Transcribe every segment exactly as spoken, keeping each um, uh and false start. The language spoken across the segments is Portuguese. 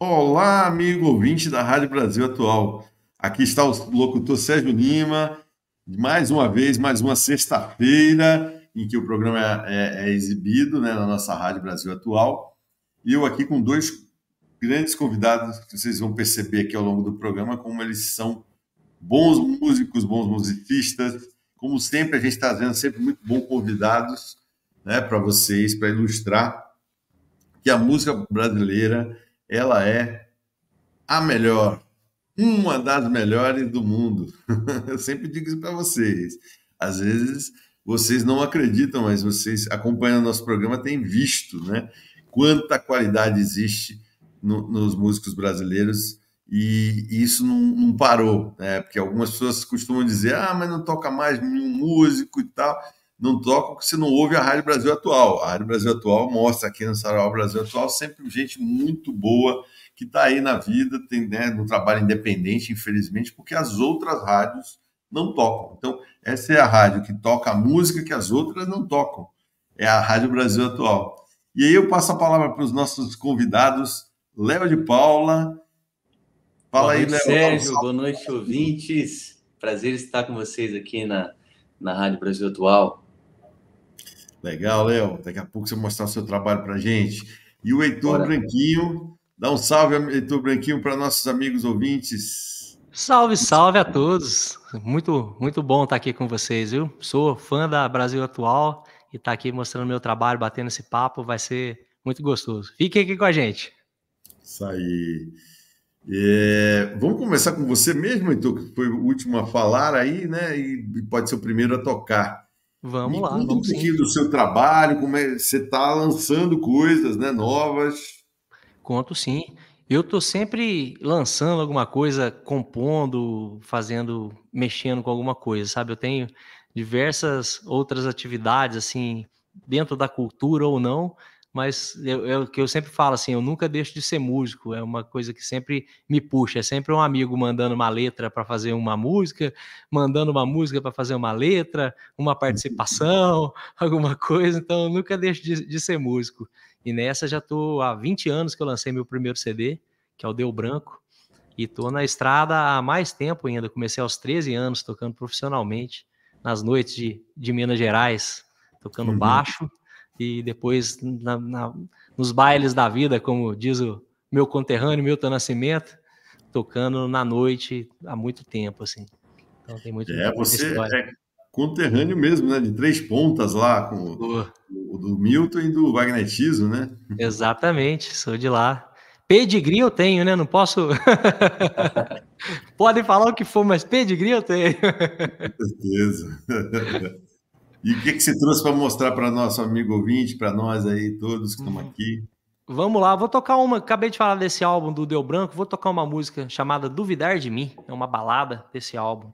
Olá, amigo ouvinte da Rádio Brasil Atual. Aqui está o locutor Sérgio Lima, mais uma vez, mais uma sexta-feira em que o programa é, é, é exibido, né, na nossa Rádio Brasil Atual. E eu aqui com dois grandes convidados que vocês vão perceber aqui ao longo do programa como eles são bons músicos, bons musicistas. Como sempre, a gente está trazendo sempre muito bons convidados, né, para vocês, para ilustrar que a música brasileira ela é a melhor, uma das melhores do mundo. Eu sempre digo isso para vocês. Às vezes vocês não acreditam, mas vocês acompanhando nosso programa têm visto, né, quanta qualidade existe no, nos músicos brasileiros e isso não, não parou, né? Porque algumas pessoas costumam dizer, ah, mas não toca mais nenhum músico e tal. Não toca porque você não ouve a Rádio Brasil Atual. A Rádio Brasil Atual mostra aqui no Sarau Brasil Atual sempre gente muito boa que está aí na vida, tem, né, no trabalho independente, infelizmente, porque as outras rádios não tocam. Então, essa é a rádio que toca a música que as outras não tocam. É a Rádio Brasil Atual. E aí eu passo a palavra para os nossos convidados, Léo de Paula. Fala Boa aí, noite, Léo. Sérgio. Boa noite, ouvintes. Prazer estar com vocês aqui na, na Rádio Brasil Atual. Legal, Léo. Daqui a pouco você vai mostrar o seu trabalho para a gente. E o Heitor Bora. Branquinho. Dá um salve, Heitor Branquinho, para nossos amigos ouvintes. Salve, salve a todos. Muito, muito bom estar aqui com vocês, viu? Sou fã da Brasil Atual e estar aqui mostrando meu trabalho, batendo esse papo, vai ser muito gostoso. Fiquem aqui com a gente. Isso aí. É, vamos começar com você mesmo, Heitor, que foi o último a falar aí, né? E pode ser o primeiro a tocar. Vamos Me lá, conta vamos um pouquinho sim. do seu trabalho, como é você está lançando coisas, né, novas. Conto sim. Eu tô sempre lançando alguma coisa, compondo, fazendo, mexendo com alguma coisa, sabe? Eu tenho diversas outras atividades, assim, dentro da cultura ou não, mas eu, eu, que eu sempre falo assim, eu nunca deixo de ser músico, é uma coisa que sempre me puxa, é sempre um amigo mandando uma letra para fazer uma música, mandando uma música para fazer uma letra, uma participação, alguma coisa, então eu nunca deixo de, de ser músico. E nessa já tô há vinte anos que eu lancei meu primeiro C D, que é o Deu Branco, e tô na estrada há mais tempo ainda, comecei aos treze anos tocando profissionalmente, nas noites de, de Minas Gerais, tocando Uhum. baixo, e depois na, na, nos bailes da vida, como diz o meu conterrâneo, Milton Nascimento, tocando na noite há muito tempo, assim. Então tem muito, É, muita você história. é conterrâneo mesmo, né? De Três Pontas lá, com Oh, o, o do Milton e do Wagner Tiso, né? exatamente, sou de lá. Pedigree eu tenho, né? Não posso... Podem falar o que for, mas pedigree eu tenho. Com certeza. E o que, que você trouxe para mostrar para nosso amigo ouvinte, para nós aí, todos que estamos aqui? Vamos lá, vou tocar uma... Acabei de falar desse álbum do Deu Branco, vou tocar uma música chamada Duvidar de Mim. É uma balada desse álbum.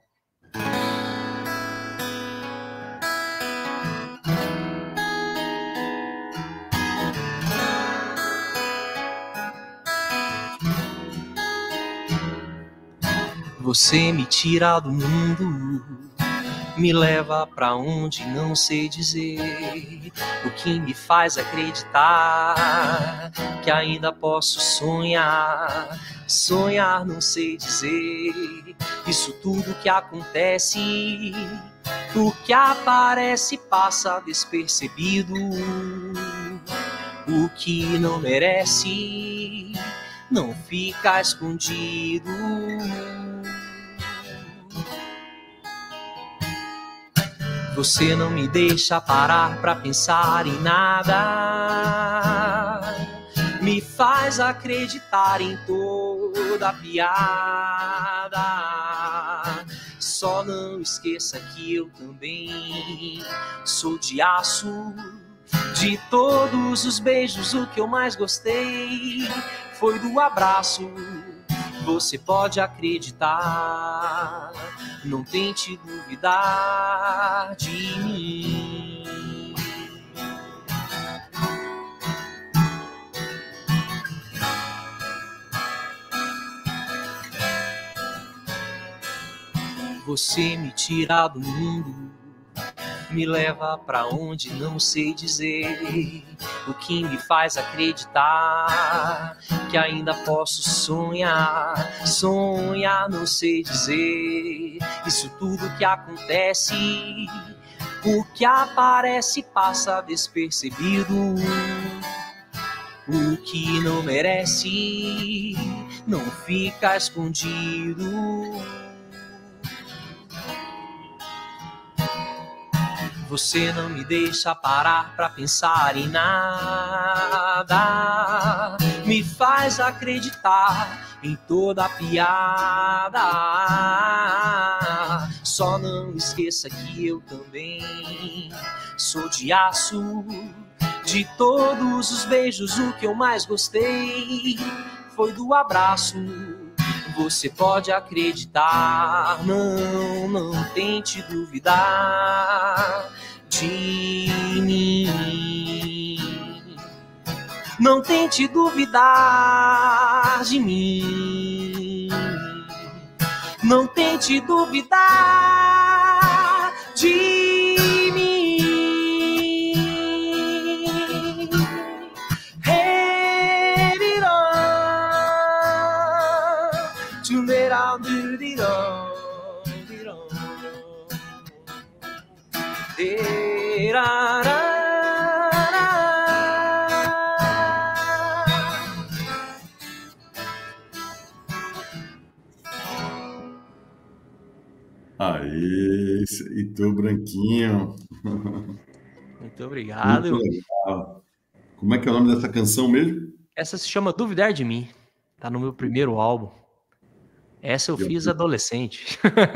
Você me tira do mundo, me leva pra onde não sei dizer, o que me faz acreditar que ainda posso sonhar, sonhar não sei dizer, isso tudo que acontece, o que aparece passa despercebido, o que não merece não fica escondido. Você não me deixa parar pra pensar em nada, me faz acreditar em toda piada. Só não esqueça que eu também sou de aço. De todos os beijos, o que eu mais gostei foi do abraço. Você pode acreditar, não tente duvidar de mim. Você me tira do mundo, me leva pra onde não sei dizer, o que me faz acreditar que ainda posso sonhar. Sonhar, não sei dizer. Isso tudo que acontece, o que aparece passa despercebido. O que não merece não fica escondido. Você não me deixa parar pra pensar em nada. Me faz acreditar em toda piada. Só não esqueça que eu também sou de aço. De todos os beijos, o que eu mais gostei foi do abraço. Você pode acreditar, não, não tente duvidar de mim. Não tente duvidar de mim. Não tente duvidar de mim. Aê, e tu, Branquinho. Muito obrigado. Muito legal. Como é que é o nome dessa canção mesmo? Essa se chama Duvidar de Mim. Tá no meu primeiro álbum. Essa eu Deu fiz adolescente.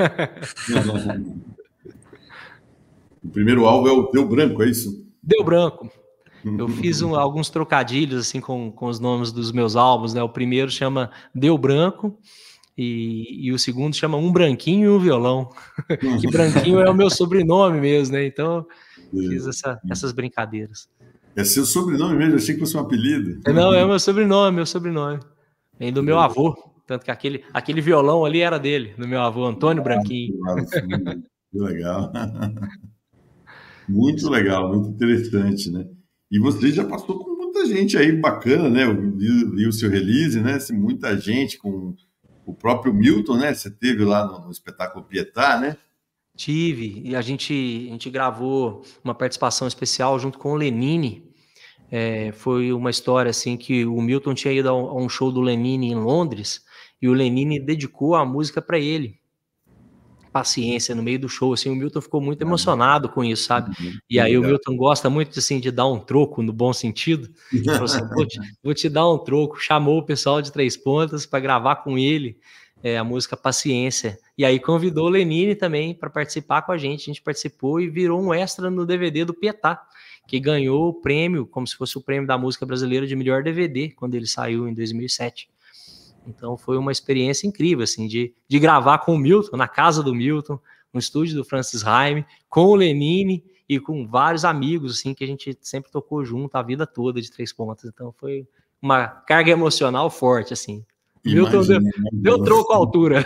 O primeiro álbum é o Deu Branco, é isso? Deu Branco. Eu fiz um, alguns trocadilhos assim com, com os nomes dos meus álbuns, né? O primeiro chama Deu Branco e, e o segundo chama Um Branquinho e um Violão. Que Branquinho é o meu sobrenome mesmo, né? Então eu fiz essa, essas brincadeiras. É seu sobrenome mesmo? Eu achei que fosse um apelido. Não, é o meu sobrenome, meu sobrenome. Vem do meu avô. Tanto que aquele, aquele violão ali era dele, do meu avô, Antônio Branquinho. Que legal. Muito legal, muito interessante, né? E você já passou com muita gente aí bacana, né? Eu vi, vi o seu release, né? Muita gente com o próprio Milton, né? Você teve lá no, no espetáculo Pietà, né? Tive, e a gente, a gente gravou uma participação especial junto com o Lenine. É, foi uma história assim que o Milton tinha ido a um, a um show do Lenine em Londres e o Lenine dedicou a música para ele. Paciência, no meio do show, assim, o Milton ficou muito emocionado com isso, sabe? E aí o Milton gosta muito, assim, de dar um troco, no bom sentido. Ele falou assim, vou te, vou te dar um troco. Chamou o pessoal de Três Pontas para gravar com ele é, a música Paciência. E aí convidou o Lenine também para participar com a gente. A gente participou e virou um extra no D V D do Pietà, que ganhou o prêmio, como se fosse o prêmio da música brasileira de melhor D V D, quando ele saiu em dois mil e sete. Então foi uma experiência incrível, assim, de, de gravar com o Milton, na casa do Milton, no estúdio do Francis Haime, com o Lenine e com vários amigos, assim, que a gente sempre tocou junto a vida toda de Três Pontas. Então foi uma carga emocional forte, assim. Milton deu, deu troco à altura.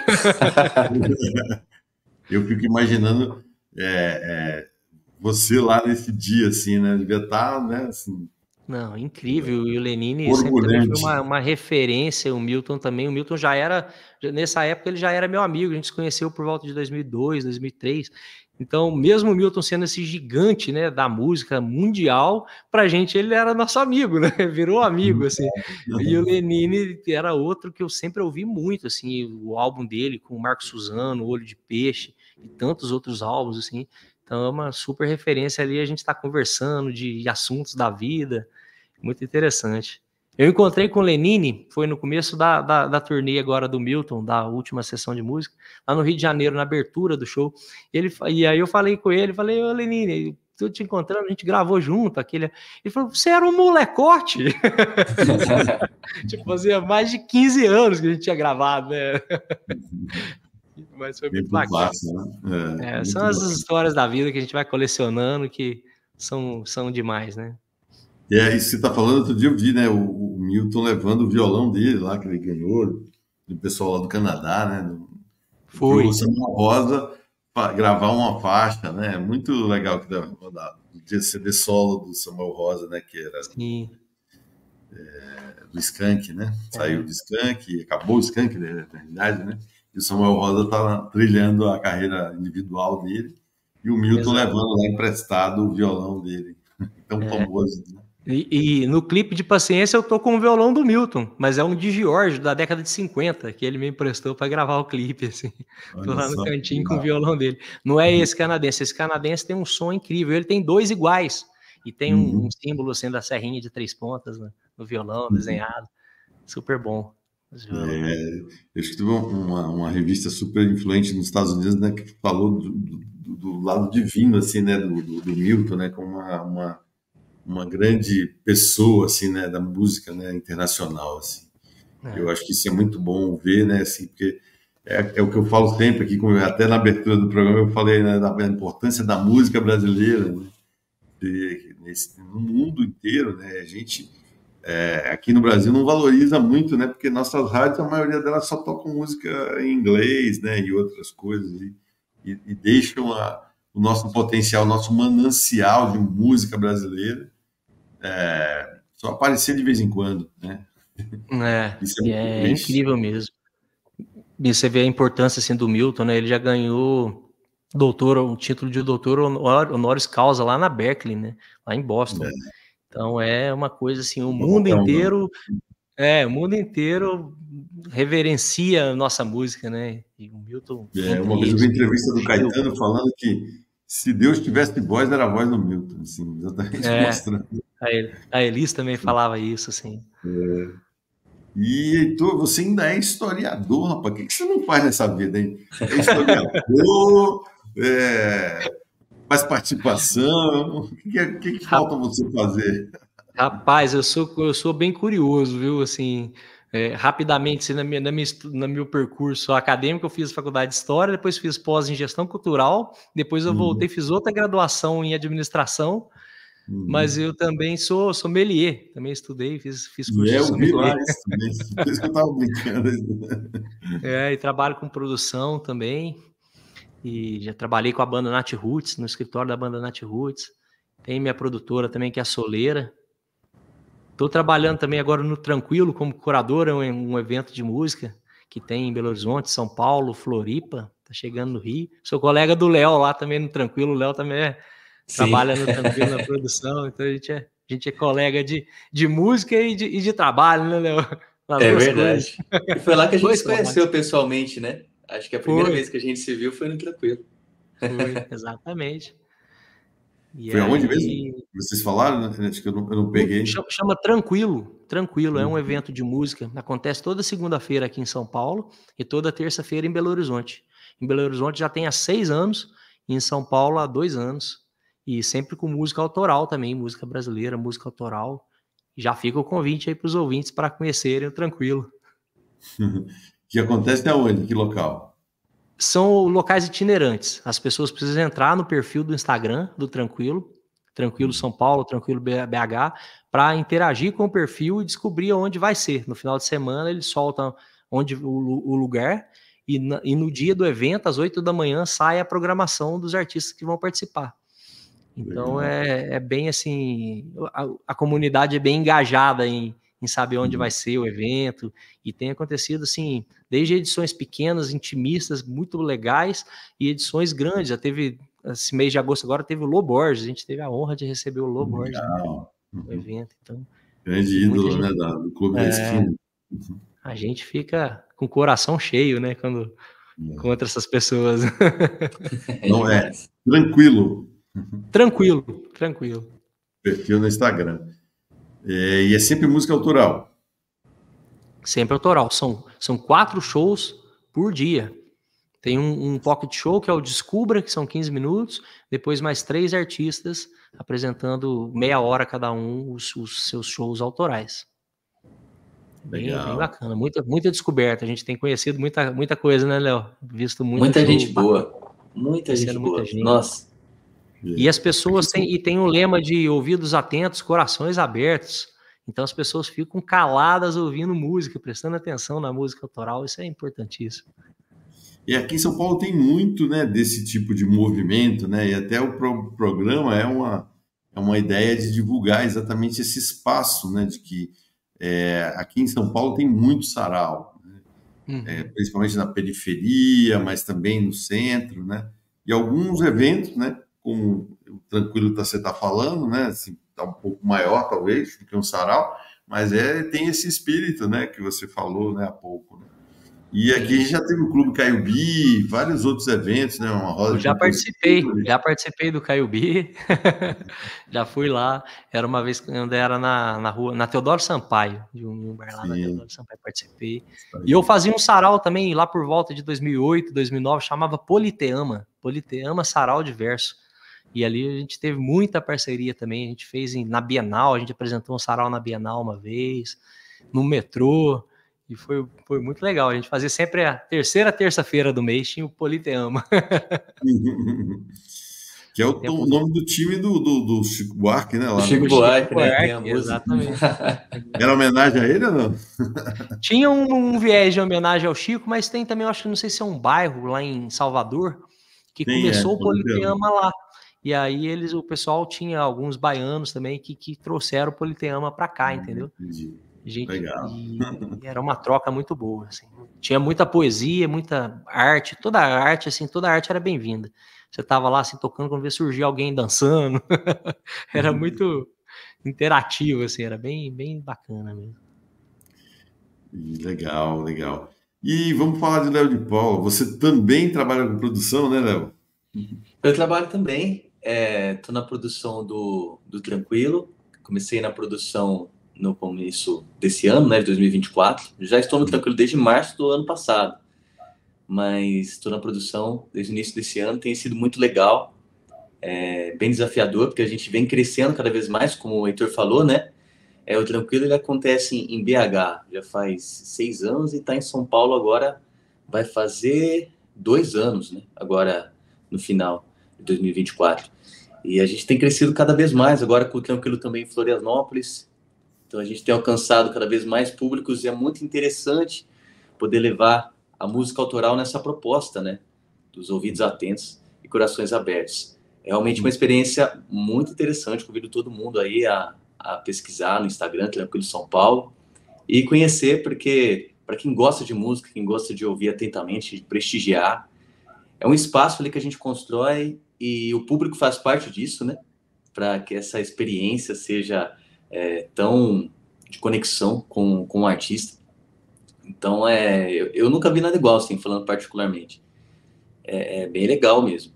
Eu fico imaginando é, é, você lá nesse dia, assim, né? Devia estar, né, assim... Não, incrível, e o Lenine sempre também foi uma, uma referência, o Milton também, o Milton já era, nessa época ele já era meu amigo, a gente se conheceu por volta de dois mil e dois, dois mil e três, então mesmo o Milton sendo esse gigante, né, da música mundial, pra gente ele era nosso amigo, né, virou amigo, assim, e o Lenine era outro que eu sempre ouvi muito, assim, o álbum dele com o Marco Suzano, Olho de Peixe, e tantos outros álbuns, assim, então é uma super referência ali, a gente tá conversando de assuntos da vida, muito interessante. Eu encontrei com o Lenine, foi no começo da, da, da turnê agora do Milton, da última sessão de música, lá no Rio de Janeiro, na abertura do show. Ele, e aí eu falei com ele, falei, ô Lenine, tô te encontrando, a gente gravou junto, aquele... Ele falou, você era um molecote? Tipo, fazia mais de quinze anos que a gente tinha gravado, né? Mas foi muito bacana. Né? É, é, são as histórias da vida que a gente vai colecionando que são, são demais, né? E aí, você está falando, outro dia eu vi, né, o, o Milton levando o violão dele lá, que ele ganhou, do pessoal lá do Canadá, né? Do, Foi. O Samuel Rosa para gravar uma faixa, né? Muito legal que da, da, do C D solo do Samuel Rosa, né? Que era. Sim. é, do Skank, né? Saiu do Skank, acabou o Skank, na verdade, né? E o Samuel Rosa está trilhando a carreira individual dele e o Milton Exato. levando lá emprestado o violão dele, tão É. famoso, né? E, e no clipe de Paciência eu tô com o violão do Milton, mas é um de Giorgio, da década de cinquenta, que ele me emprestou para gravar o clipe, assim. Tô Olha lá no só, cantinho com o legal. violão dele. Não é esse canadense, esse canadense tem um som incrível, ele tem dois iguais, e tem um, Uhum. um símbolo assim da serrinha de três pontas, né, no violão, Uhum. desenhado. Super bom. É, eu acho que teve uma, uma revista super influente nos Estados Unidos, né, que falou do, do, do lado divino, assim, né, do, do, do Milton, né, como uma, uma, uma grande pessoa, assim, né, da música, né, internacional, assim. É. Eu acho que isso é muito bom ver, né, assim, porque é, é o que eu falo sempre aqui, como até na abertura do programa eu falei, né, da importância da música brasileira, né, de, nesse, no mundo inteiro, né, a gente é, aqui no Brasil não valoriza muito, né, porque nossas rádios, a maioria delas só tocam música em inglês, né, e outras coisas, e, e, e deixam a, o nosso potencial, o nosso manancial de música brasileira é, só aparecer de vez em quando, né. É, Isso é muito é triste. incrível mesmo. E você vê a importância assim, do Milton, né? Ele já ganhou doutor, um título de doutor honor- honoris causa lá na Berkeley, né? Lá em Boston. É, Então é uma coisa assim, o não mundo qualquer um, não. inteiro, é, o mundo inteiro reverencia a nossa música, né? E o Milton É, entre uma vez eu vi eles, uma entrevista do Gil. Caetano falando que se Deus tivesse voz, era a voz do Milton, assim, exatamente É, mostrando. a, El- a Elis também falava isso, assim. E Heitor, você ainda é historiador, rapaz. O que que você não faz nessa vida, hein? É historiador, é, faz participação. O que, que, é- o que que falta você fazer? Rapaz, eu sou, eu sou bem curioso, viu? Assim, é, rapidamente, assim, na minha, na minha, estu- no meu percurso acadêmico, eu fiz faculdade de História, depois fiz pós em Gestão Cultural, depois eu voltei, Uhum, fiz outra graduação em Administração, mas uhum. eu também sou sommelier, também estudei, fiz, fiz E curso é, de eu vi lá sommelier, isso também. Por isso que eu estava brincando. é, e trabalho com produção também, e já trabalhei com a banda Nat Roots, no escritório da banda Nat Roots, tem minha produtora também, que é a Soleira. Estou trabalhando também agora no Tranquilo como curador, é um, um evento de música que tem em Belo Horizonte, São Paulo, Floripa, tá chegando no Rio. Sou colega do Léo lá também no Tranquilo, o Léo também é, Sim, trabalha no Tranquilo na produção, então a gente é, a gente é colega de, de música e de, e de trabalho, né, Léo? Nas é duas coisas. verdade. E foi lá que a gente Dois se trabalhos. conheceu pessoalmente, né? Acho que a primeira Foi, vez que a gente se viu foi no Tranquilo. foi, exatamente. E Foi aonde mesmo? aí Vocês falaram, né? Acho que eu não, eu não No- peguei. cha- chama Tranquilo. Tranquilo, é um Uhum. evento de música. Acontece toda segunda-feira aqui em São Paulo e toda terça-feira em Belo Horizonte. Em Belo Horizonte já tem há seis anos e em São Paulo há dois anos. E sempre com música autoral também, música brasileira, música autoral. Já fica o convite aí para os ouvintes para conhecerem o Tranquilo. Que acontece aonde? Que local? São locais itinerantes. As pessoas precisam entrar no perfil do Instagram do Tranquilo, Tranquilo São Paulo, Tranquilo B H, para interagir com o perfil e descobrir onde vai ser. No final de semana, eles soltam onde o, o lugar e, na, e no dia do evento, às oito da manhã, sai a programação dos artistas que vão participar. Então Legal. é, é bem assim, a, a comunidade é bem engajada em, em saber onde vai ser o evento, e tem acontecido assim, desde edições pequenas, intimistas, muito legais, e edições grandes. Já teve, esse mês de agosto agora, teve o Lô Borges, a gente teve a honra de receber o Lô Borges no, Legal. no Uhum. evento. Então, Grande muita ídolo, gente, né, da- do Clube da é, Esquina. Uhum. a gente fica com o coração cheio, né, quando É. encontra essas pessoas. É Não é demais. tranquilo. Tranquilo, tranquilo. Perfil no Instagram. É, e é sempre música autoral. Sempre autoral. São, são quatro shows por dia. Tem um, um pocket show que é o Descubra, que são quinze minutos. Depois mais três artistas apresentando meia hora cada um os, os seus shows autorais. Bem, bem Legal. bacana. Muita, muita descoberta. A gente tem conhecido muita, muita coisa, né, Léo? Visto muito Muita show gente bacana, boa. Muita gente conhecendo muita boa. gente. Nossa, E É. as Aqui pessoas são... têm, e tem um lema de ouvidos atentos, corações abertos. Então as pessoas ficam caladas ouvindo música, prestando atenção na música autoral. Isso é importantíssimo. E aqui em São Paulo tem muito, né, desse tipo de movimento, né? E até o pro- programa é uma, é uma ideia de divulgar exatamente esse espaço, né? De que É, aqui em São Paulo tem muito sarau, né? Uhum. É, principalmente na periferia, mas também no centro, né? E alguns eventos, né? Como o Tranquilo que você está falando, né? Assim, tá um pouco maior, talvez, do que um sarau, mas é, tem esse espírito, né? Que você falou, né? Há pouco, né? E aqui a gente já teve o Clube Caiubi, vários outros eventos, né? Uma roda Eu já participei, já participei do Caiubi, já fui lá, era uma vez quando era na, na rua, na Teodoro Sampaio, de um bar lá Sim. na Teodoro Sampaio, participei. E eu fazia um sarau também, lá por volta de dois mil e oito, dois mil e nove, chamava Politeama, Politeama Sarau de Verso. E ali a gente teve muita parceria também, a gente fez em, na Bienal, a gente apresentou um sarau na Bienal uma vez, no metrô, e foi, foi muito legal. A gente fazia sempre a terceira terça-feira do mês, tinha o Politeama. Que é o, o nome do time do, do, do Chico Buarque, né? Lá Chico no... Buarque, né? Buarque, Tem a música. Exatamente. Era homenagem a ele ou não? Tinha um, um viés de homenagem ao Chico, mas tem também, eu acho que não sei se é um bairro lá em Salvador, que Sim, começou é, o Politeama lá. E aí eles, o pessoal tinha alguns baianos também que, que trouxeram o Politeama para cá, entendeu? Entendi. Gente, Legal. E, e era uma troca muito boa, assim. Tinha muita poesia, muita arte, toda a arte, assim, toda a arte era bem-vinda. Você tava lá, assim, tocando, quando vê surgir alguém dançando, era muito interativo, assim, era bem, bem bacana mesmo. Legal, legal. E vamos falar de Léo de Paula. Você também trabalha com produção, né, Léo? Eu trabalho também, estou é, na produção do, do Tranquilo, comecei na produção no começo desse ano, né, de dois mil e vinte e quatro, já estou no Tranquilo desde março do ano passado, mas estou na produção desde o início desse ano, tem sido muito legal, é, bem desafiador, porque a gente vem crescendo cada vez mais, como o Heitor falou, né, é, o Tranquilo ele acontece em, em B H, já faz seis anos, e está em São Paulo agora, vai fazer dois anos, né, agora no final de dois mil e vinte e quatro. E a gente tem crescido cada vez mais, agora com o Tranquilo também em Florianópolis. Então a gente tem alcançado cada vez mais públicos e é muito interessante poder levar a música autoral nessa proposta, né? Dos ouvidos atentos e corações abertos. É realmente uma experiência muito interessante, convido todo mundo aí a, a pesquisar no Instagram, Tranquilo São Paulo, e conhecer, porque para quem gosta de música, quem gosta de ouvir atentamente, de prestigiar, é um espaço ali que a gente constrói e o público faz parte disso, né? Para que essa experiência seja é, tão de conexão com, com o artista. Então, é, eu, eu nunca vi nada igual, assim, falando particularmente. É, é bem legal mesmo.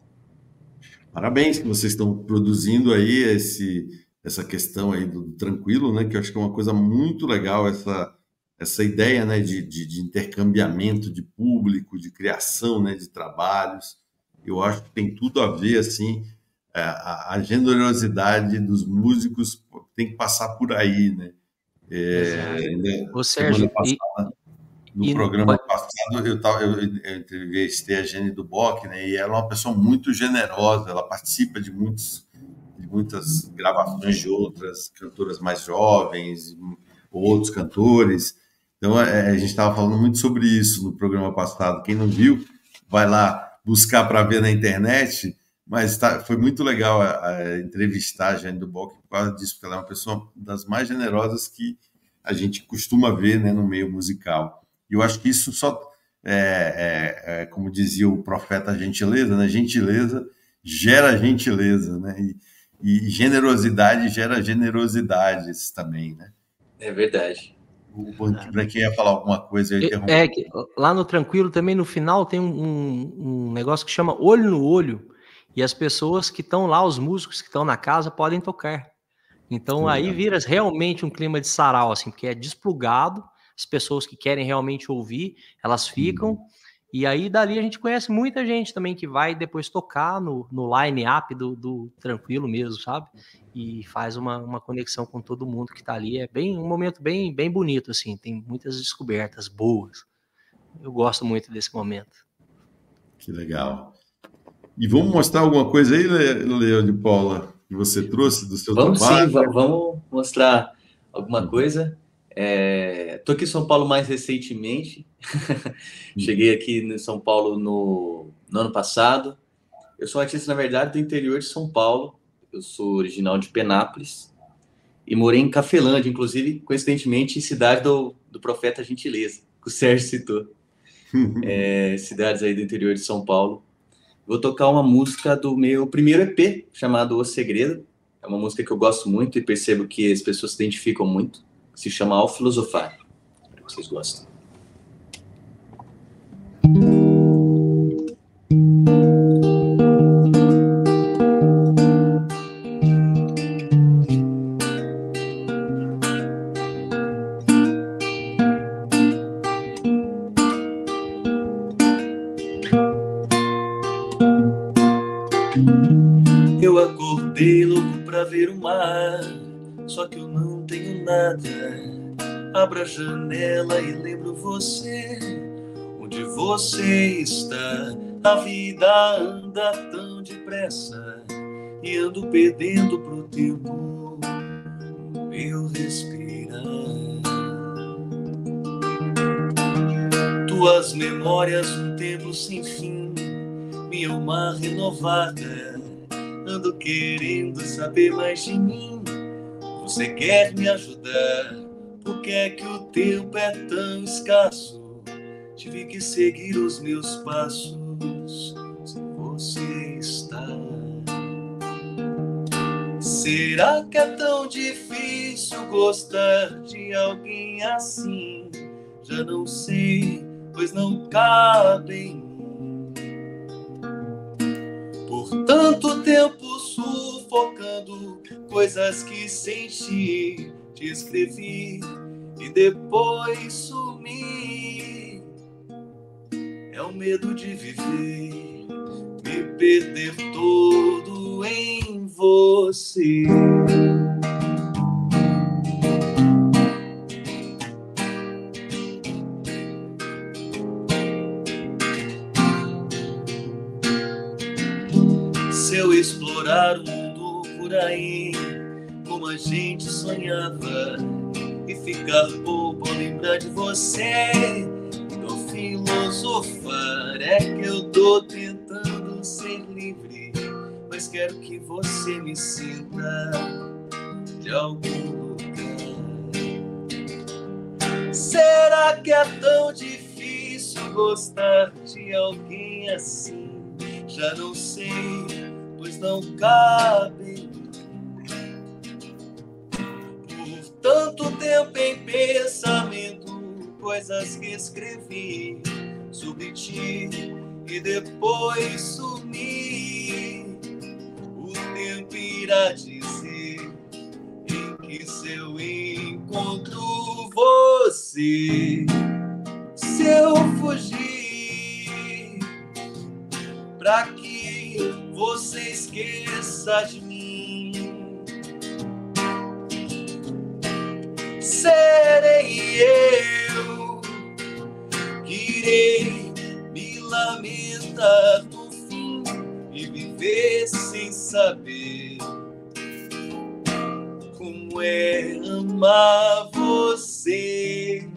Parabéns que vocês estão produzindo aí esse, essa questão aí do Tranquilo, né? Que eu acho que é uma coisa muito legal, essa... essa ideia, né, de, de, de intercambiamento de público, de criação, né, de trabalhos. Eu acho que tem tudo a ver, assim, a, a generosidade dos músicos tem que passar por aí, né? É, né Ô, Sérgio, passada, no e, programa e... passado, eu, tava, eu, eu entrevistei a Jane Duboc, né, e ela é uma pessoa muito generosa, ela participa de, muitos, de muitas gravações de outras cantoras mais jovens, outros cantores. Então, é, a gente estava falando muito sobre isso no programa passado. Quem não viu, vai lá buscar para ver na internet, mas tá, foi muito legal a, a entrevistar a Jane Duboc por causa disso, porque ela é uma pessoa das mais generosas que a gente costuma ver, né, no meio musical. E eu acho que isso só, é, é, é, como dizia o profeta Gentileza, né, gentileza gera gentileza, né, e, e generosidade gera generosidades também, né? É verdade. Para quem ia falar alguma coisa, eu interrompi. É, que lá no Tranquilo também, no final, tem um, um negócio que chama olho no olho, e as pessoas que estão lá, os músicos que estão na casa, podem tocar. Então, aí vira realmente um clima de sarau, assim, porque é desplugado, as pessoas que querem realmente ouvir, elas ficam, hum. E aí dali a gente conhece muita gente também que vai depois tocar no, no line-up do, do Tranquilo mesmo, sabe? E faz uma, uma conexão com todo mundo que tá ali. É bem um momento bem, bem bonito, assim. Tem muitas descobertas boas. Eu gosto muito desse momento. Que legal. E vamos mostrar alguma coisa aí, Léo de Paula, que você trouxe do seu vamos trabalho? Vamos sim, vamos mostrar alguma uhum. coisa. Estou é, aqui em São Paulo mais recentemente. Cheguei aqui em São Paulo no, no ano passado. Eu sou um artista, na verdade, do interior de São Paulo. Eu sou original de Penápolis. e morei em Cafelândia, inclusive, coincidentemente, cidade do, do Profeta Gentileza, que o Sérgio citou. É, cidades aí do interior de São Paulo. Vou tocar uma música do meu primeiro E P, chamado O Segredo. É uma música que eu gosto muito e percebo que as pessoas se identificam muito. Se chama Ao Filosofar. Espero que vocês gostem. Eu acordei louco pra ver o mar, só que eu não tenho nada. Abro a janela e lembro você, onde você está. A vida anda tão depressa e ando perdendo pro tempo meu respirar. Tuas memórias, um tempo sem fim, minha alma renovada. Ando querendo saber mais de mim. Você quer me ajudar? Por que é que o tempo é tão escasso? Tive que seguir os meus passos sem você estar. Será que é tão difícil gostar de alguém assim? Já não sei, pois não cabe em mim. Por tanto tempo sufocando coisas que senti, te escrevi e depois sumi. É o medo de viver, me perder todo em você. Se eu explorar o mundo por aí, como a gente sonhava, e ficar bobo ao lembrar de você, então filosofar é que eu tô tentando ser livre, mas quero que você me sinta de algum lugar. Será que é tão difícil gostar de alguém assim? Já não sei, pois não cabe. Por tanto tempo em pensamento, coisas que escrevi sobre ti e depois sumi. O tempo irá dizer em que seu encontro você. Se eu fugir pra que você esqueça de mim, serei eu que irei me lamentar no fim e viver sem saber como é amar você.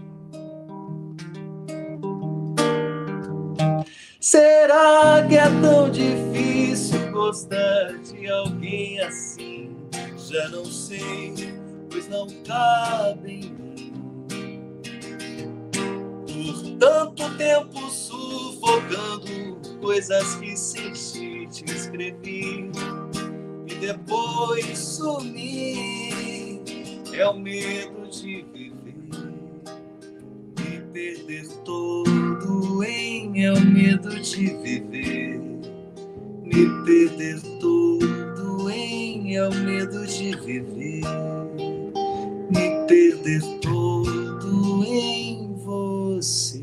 Será que é tão difícil gostar de alguém assim? Já não sei, pois não cabe em mim. Por tanto tempo sufocando coisas que senti, te escrevi e depois sumi. É o medo de viver e perder todo em. É o medo de viver, me perder todo em. É o medo de viver, me perder todo em você.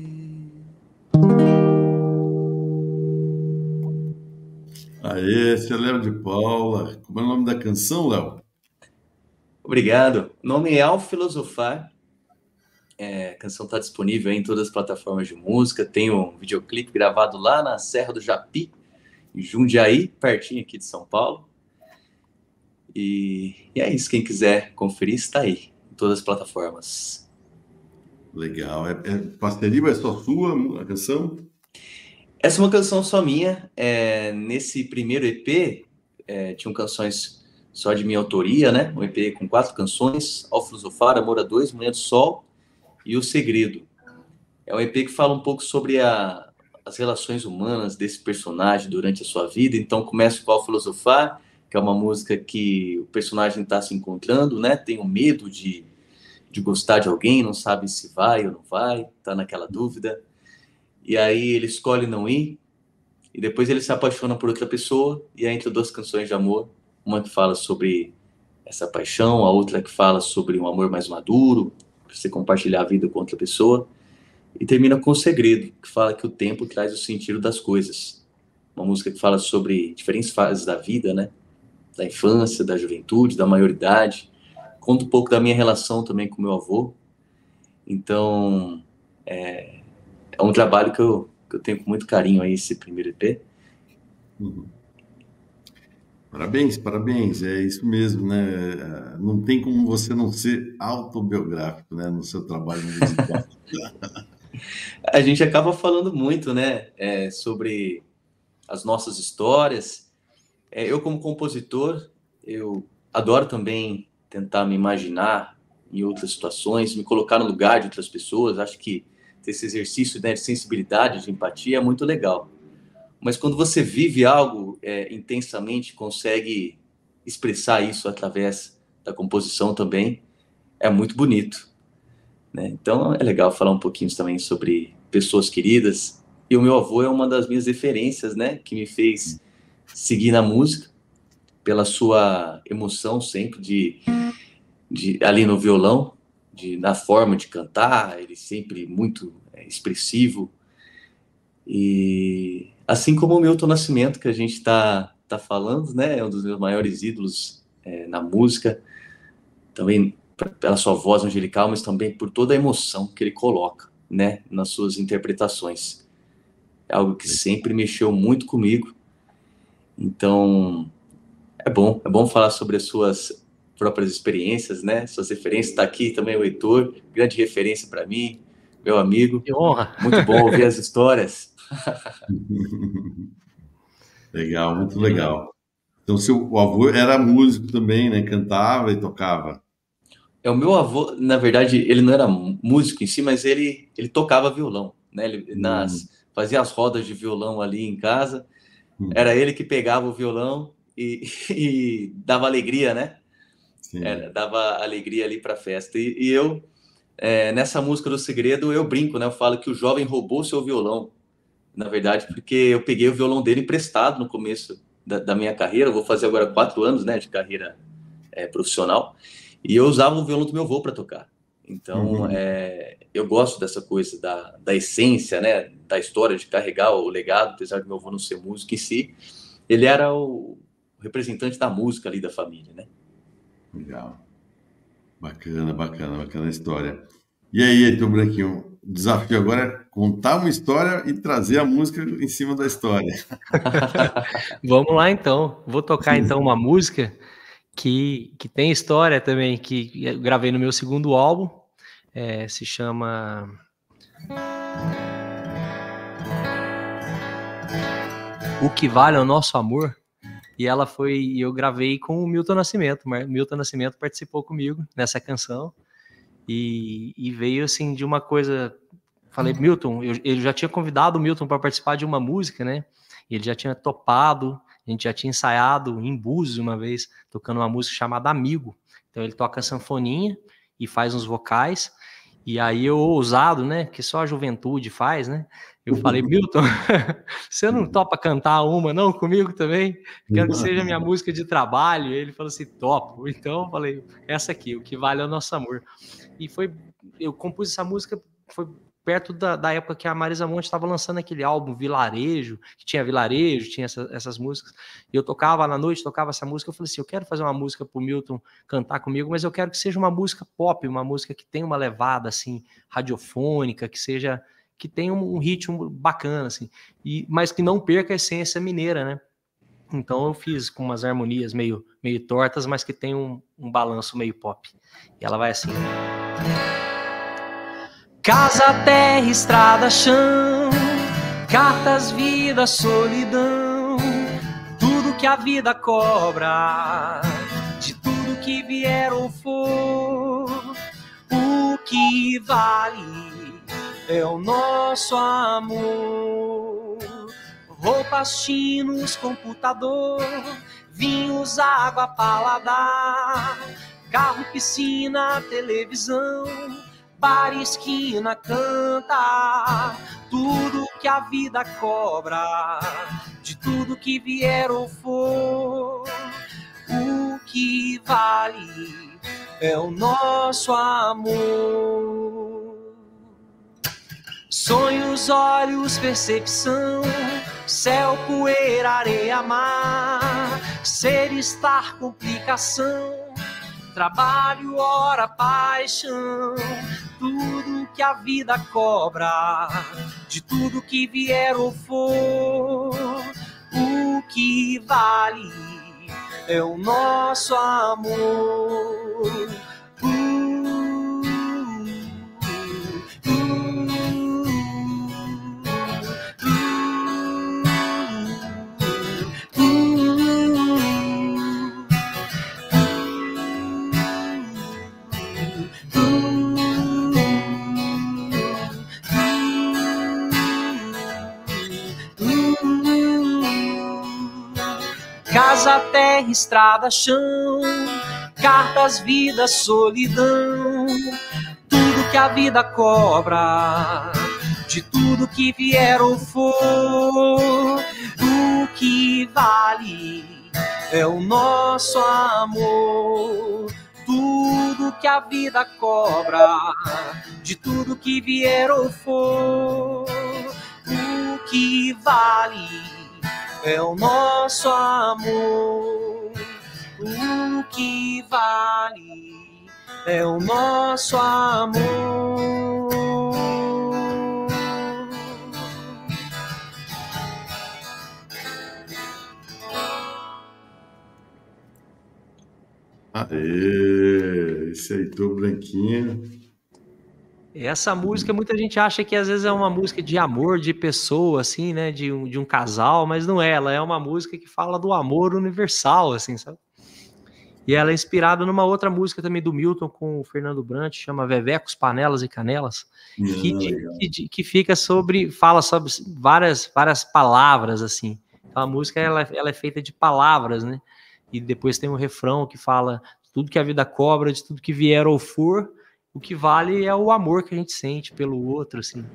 Aê, esse é Léo de Paula. Como é o nome da canção, Léo? Obrigado. O nome é Ao Filosofar. É, a canção está disponível em todas as plataformas de música. Tem um videoclipe gravado lá na Serra do Japi, em Jundiaí, pertinho aqui de São Paulo. E, e é isso. Quem quiser conferir, está aí, em todas as plataformas. Legal. É, é parceria, é só sua a canção? Essa é uma canção só minha. É, nesse primeiro E P, é, tinham canções só de minha autoria, né? Um E P com quatro canções: Ao Filosofar, Amor a Dois, Manhã do Sol e O Segredo. É um E P que fala um pouco sobre a, as relações humanas desse personagem durante a sua vida. Então começa com Ao Filosofar, que é uma música que o personagem está se encontrando, né? Tem o medo de, de gostar de alguém, não sabe se vai ou não vai, está naquela dúvida. E aí ele escolhe não ir, e depois ele se apaixona por outra pessoa, e aí entre duas canções de amor, uma que fala sobre essa paixão, a outra que fala sobre um amor mais maduro, para você compartilhar a vida com outra pessoa, e termina com O Segredo, que fala que o tempo traz o sentido das coisas. Uma música que fala sobre diferentes fases da vida, né? Da infância, da juventude, da maioridade. Conta um pouco da minha relação também com meu avô. Então, é, é um trabalho que eu, que eu tenho com muito carinho aí, esse primeiro E P. Uhum. Parabéns, parabéns, é isso mesmo, né? Não tem como você não ser autobiográfico, né, no seu trabalho musical. A gente acaba falando muito, né, é, sobre as nossas histórias. É, eu, como compositor, eu adoro também tentar me imaginar em outras situações, me colocar no lugar de outras pessoas. Acho que esse exercício, né, de sensibilidade, de empatia é muito legal. Mas quando você vive algo é, intensamente, consegue expressar isso através da composição também, é muito bonito, né? Então é legal falar um pouquinho também sobre pessoas queridas. E o meu avô é uma das minhas referências, né, que me fez seguir na música, pela sua emoção sempre de, de ali no violão, de, na forma de cantar, ele sempre muito é, expressivo. E assim como o Milton Nascimento, que a gente está tá falando, né, é um dos meus maiores ídolos é, na música, também pela sua voz angelical, mas também por toda a emoção que ele coloca, né, nas suas interpretações. É algo que sempre mexeu muito comigo. Então, é bom, é bom falar sobre as suas próprias experiências, né, suas referências. Está aqui também o Heitor, grande referência para mim, meu amigo. Que honra! Muito bom ouvir as histórias. Legal, muito legal. Então, seu o avô era músico também, né? Cantava e tocava. É, o meu avô, na verdade, ele não era músico em si, mas ele, ele tocava violão, né? Ele nas, Hum, fazia as rodas de violão ali em casa. hum, Era ele que pegava o violão e, e dava alegria, né? sim. Era, dava alegria ali para a festa. E, e eu, é, nessa música do Segredo, eu brinco, né? Eu falo que o jovem roubou seu violão, na verdade, porque eu peguei o violão dele emprestado no começo da, da minha carreira. Eu vou fazer agora quatro anos, né, de carreira é, profissional. E eu usava o violão do meu avô para tocar. Então, Uhum. é, eu gosto dessa coisa da, da essência, né, da história, de carregar o legado, apesar do meu avô não ser músico em si. Ele era o representante da música ali da família, né? Legal. Bacana, bacana, bacana a história. E aí, Heitor Branquinho, o desafio agora é contar uma história e trazer a música em cima da história. Vamos lá então. Vou tocar então uma música que, que tem história também, que eu gravei no meu segundo álbum. É, se chama O Que Vale é o Nosso Amor. E ela foi, eu gravei com o Milton Nascimento. Milton Nascimento participou comigo nessa canção. E, e veio assim de uma coisa. Falei, Milton, eu, ele já tinha convidado o Milton para participar de uma música, né? Ele já tinha topado, a gente já tinha ensaiado em Búzios uma vez, tocando uma música chamada Amigo. Então ele toca sanfoninha e faz uns vocais. E aí eu, ousado, né? Que só a juventude faz, né? Eu falei, Milton, você não topa cantar uma, não, comigo também? Quero que seja minha música de trabalho. E ele falou assim, topo. Então eu falei, essa aqui, O Que Vale é o Nosso Amor. E foi, eu compus essa música, foi perto da, da época que a Marisa Monte estava lançando aquele álbum Vilarejo, que tinha Vilarejo, tinha essa, essas músicas, e eu tocava na noite, tocava essa música, eu falei assim, eu quero fazer uma música pro Milton cantar comigo, mas eu quero que seja uma música pop, uma música que tenha uma levada, assim, radiofônica, que seja, que tenha um, um ritmo bacana, assim, e, mas que não perca a essência mineira, né? Então eu fiz com umas harmonias meio, meio tortas, mas que tem um, um balanço meio pop. E ela vai assim... Casa, terra, estrada, chão, cartas, vida, solidão, tudo que a vida cobra, que vier ou for, o que vale é o nosso amor. Roupas, chinos, computador, vinhos, água, paladar, carro, piscina, televisão, bar, esquina, canta, tudo que a vida cobra, de tudo que vier ou for, o que vale é o nosso amor. Sonhos, olhos, percepção, céu, poeira, areia, mar, ser, estar, complicação, trabalho, hora, paixão, tudo que a vida cobra, de tudo que vier ou for, o que vale é o nosso amor. Uh, Casa, terra, estrada, chão, cartas, vida, solidão, tudo que a vida cobra, de tudo que vier ou for, o que vale é o nosso amor. Tudo que a vida cobra, de tudo que vier ou for, o que vale é o nosso amor. O que vale é o nosso amor. Aê, esse aí, tô branquinho. Essa música, muita gente acha que às vezes é uma música de amor, de pessoa, assim, né, de um, de um casal, mas não é, ela é uma música que fala do amor universal, assim, sabe? E ela é inspirada numa outra música também do Milton com o Fernando Brant, chama Vevecos, Panelas e Canelas, Não, que, de, que, que fica sobre, fala sobre várias, várias palavras, assim. Então, a música, ela, ela é feita de palavras, né? E depois tem um refrão que fala tudo que a vida cobra, de tudo que vier ou for, o que vale é o amor que a gente sente pelo outro, assim.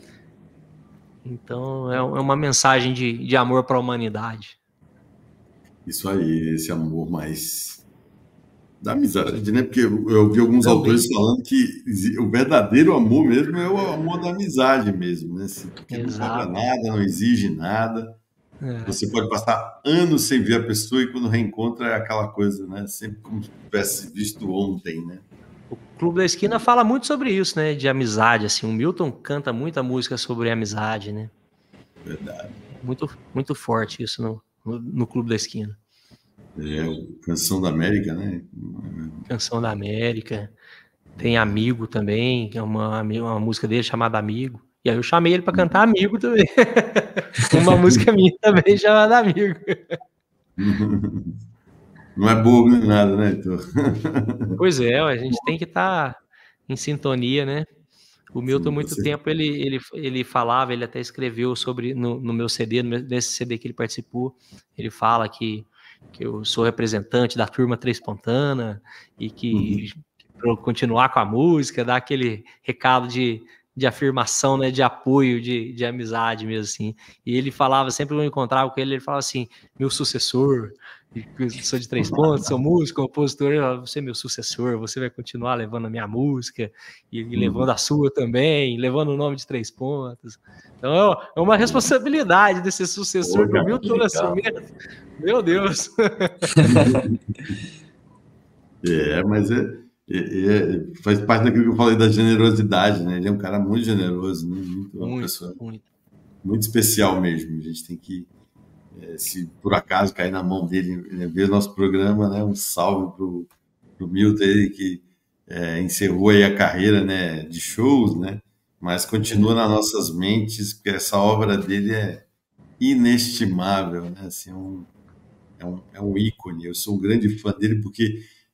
Então, é uma mensagem de, de amor para a humanidade. Isso aí, esse amor mais da amizade, né? Porque eu, eu vi alguns Também. autores falando que o verdadeiro amor mesmo é o amor da amizade mesmo, né? Porque não cobra nada, não exige nada. É. Você pode passar anos sem ver a pessoa e quando reencontra é aquela coisa, né? Sempre como se tivesse visto ontem, né? O Clube da Esquina fala muito sobre isso, né? De amizade, assim. O Milton canta muita música sobre amizade, né? Verdade. Muito, muito forte isso no, no, no Clube da Esquina. É, Canção da América, né? Canção da América. Tem Amigo também, que é uma, uma música dele chamada Amigo. E aí eu chamei ele para cantar Amigo também. Uma música minha também chamada Amigo. Não é bobo nem nada, né, Heitor? Pois é, a gente tem que estar tá em sintonia, né? O Milton, há muito tempo, ele, ele, ele falava, ele até escreveu sobre, no, no meu C D, nesse C D que ele participou, ele fala que, que eu sou representante da turma Três Pontana e que, uhum. para eu continuar com a música, dar aquele recado de, de afirmação, né, de apoio, de, de amizade mesmo, assim. E ele falava, sempre que eu encontrava com ele, ele falava assim, meu sucessor, sou de Três Pontos, sou músico, compositor, você é meu sucessor, você vai continuar levando a minha música e, e levando a sua também, levando o nome de Três Pontos. Então é uma responsabilidade de ser sucessor do Milton Nascimento. Meu Deus! É, mas é, é, é, faz parte daquilo que eu falei da generosidade, né? Ele é um cara muito generoso, né? Muito, uma muito, pessoa muito. muito especial mesmo. A gente tem que É, se por acaso cair na mão dele, ver o nosso programa, né? Um salve pro, pro Milton aí, que é, encerrou aí a carreira, né, de shows, né? Mas continua nas nossas mentes, porque essa obra dele é inestimável, né? Assim, é, um, é, um, é um ícone. Eu sou um grande fã dele porque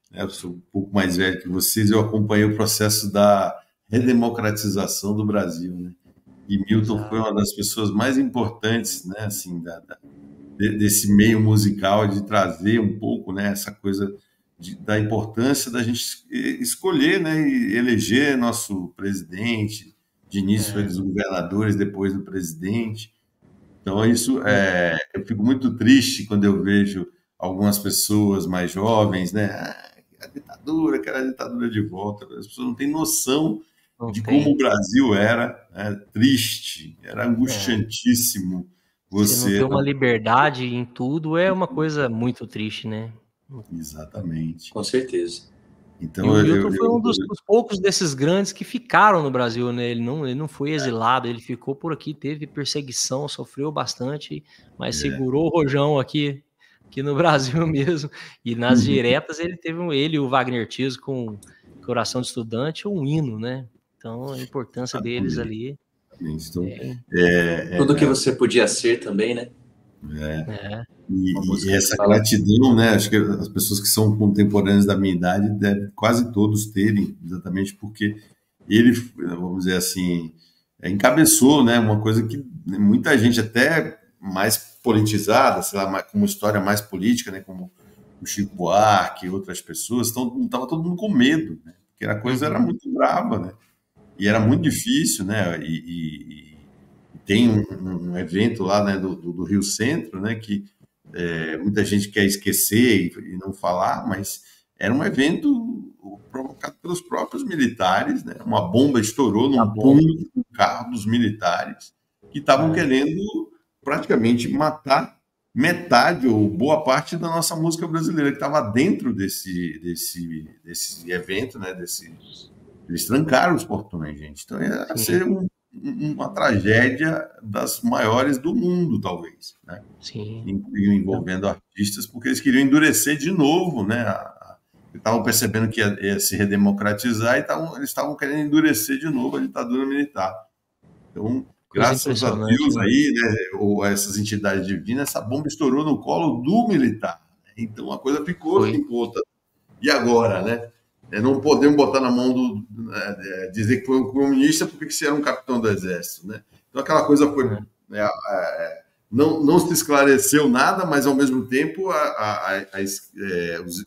né, eu sou um pouco mais velho que vocês, eu acompanhei o processo da redemocratização do Brasil, né? E Milton Exato. Foi uma das pessoas mais importantes, né, assim, da, da, desse meio musical, de trazer um pouco, né, essa coisa de, da importância da gente escolher, né, e eleger nosso presidente, de início é. Eles governadores, depois do presidente. Então, isso é, eu fico muito triste quando eu vejo algumas pessoas mais jovens, né, ah, a ditadura, quero a ditadura de volta. As pessoas não têm noção não de tem. Como o Brasil era, né, triste, era angustiantíssimo. É. Você não ter uma liberdade em tudo é uma coisa muito triste, né? Exatamente. Com certeza. Então, e o Milton eu, eu, foi um dos, dos poucos desses grandes que ficaram no Brasil, né? Ele não, ele não foi exilado, ele ficou por aqui, teve perseguição, sofreu bastante, mas é. segurou o rojão aqui, aqui no Brasil mesmo. E nas diretas ele teve um, ele e o Wagner Tiso com Coração de Estudante, um hino, né? Então a importância deles ali. Então, é, é, Tudo que você podia ser também, né? É. É. E, e essa gratidão, né? Acho que as pessoas que são contemporâneas da minha idade devem quase todos terem, exatamente porque ele, vamos dizer assim, encabeçou, né? Uma coisa que muita gente até mais politizada, sei lá, com uma história mais política, né? Como o Chico Buarque e outras pessoas, estava todo mundo com medo, né? Porque a coisa era muito brava, né? E era muito difícil, né? E, e, e tem um, um evento lá, né, do, do Rio Centro, né, que é, muita gente quer esquecer e, e não falar, mas era um evento provocado pelos próprios militares, né? Uma bomba estourou num tá ponto do carro dos militares que estavam é. querendo praticamente matar metade ou boa parte da nossa música brasileira que estava dentro desse, desse, desse evento, né? Desse Eles trancaram os portões, gente. Então, ia ser um, uma tragédia das maiores do mundo, talvez, né? Sim. Envolvendo artistas, porque eles queriam endurecer de novo, né? Estavam percebendo que ia, ia se redemocratizar e tavam, eles estavam querendo endurecer de novo a ditadura militar. Então, graças a Deus, né? aí, né, ou a essas entidades divinas, essa bomba estourou no colo do militar. Então, a coisa ficou em conta. E agora, né? Não podemos botar na mão do... É, dizer que foi um comunista porque que você era um capitão do exército, né? Então, aquela coisa foi... É. Né, é, não, não se esclareceu nada, mas, ao mesmo tempo, a, a, a, a, é, os,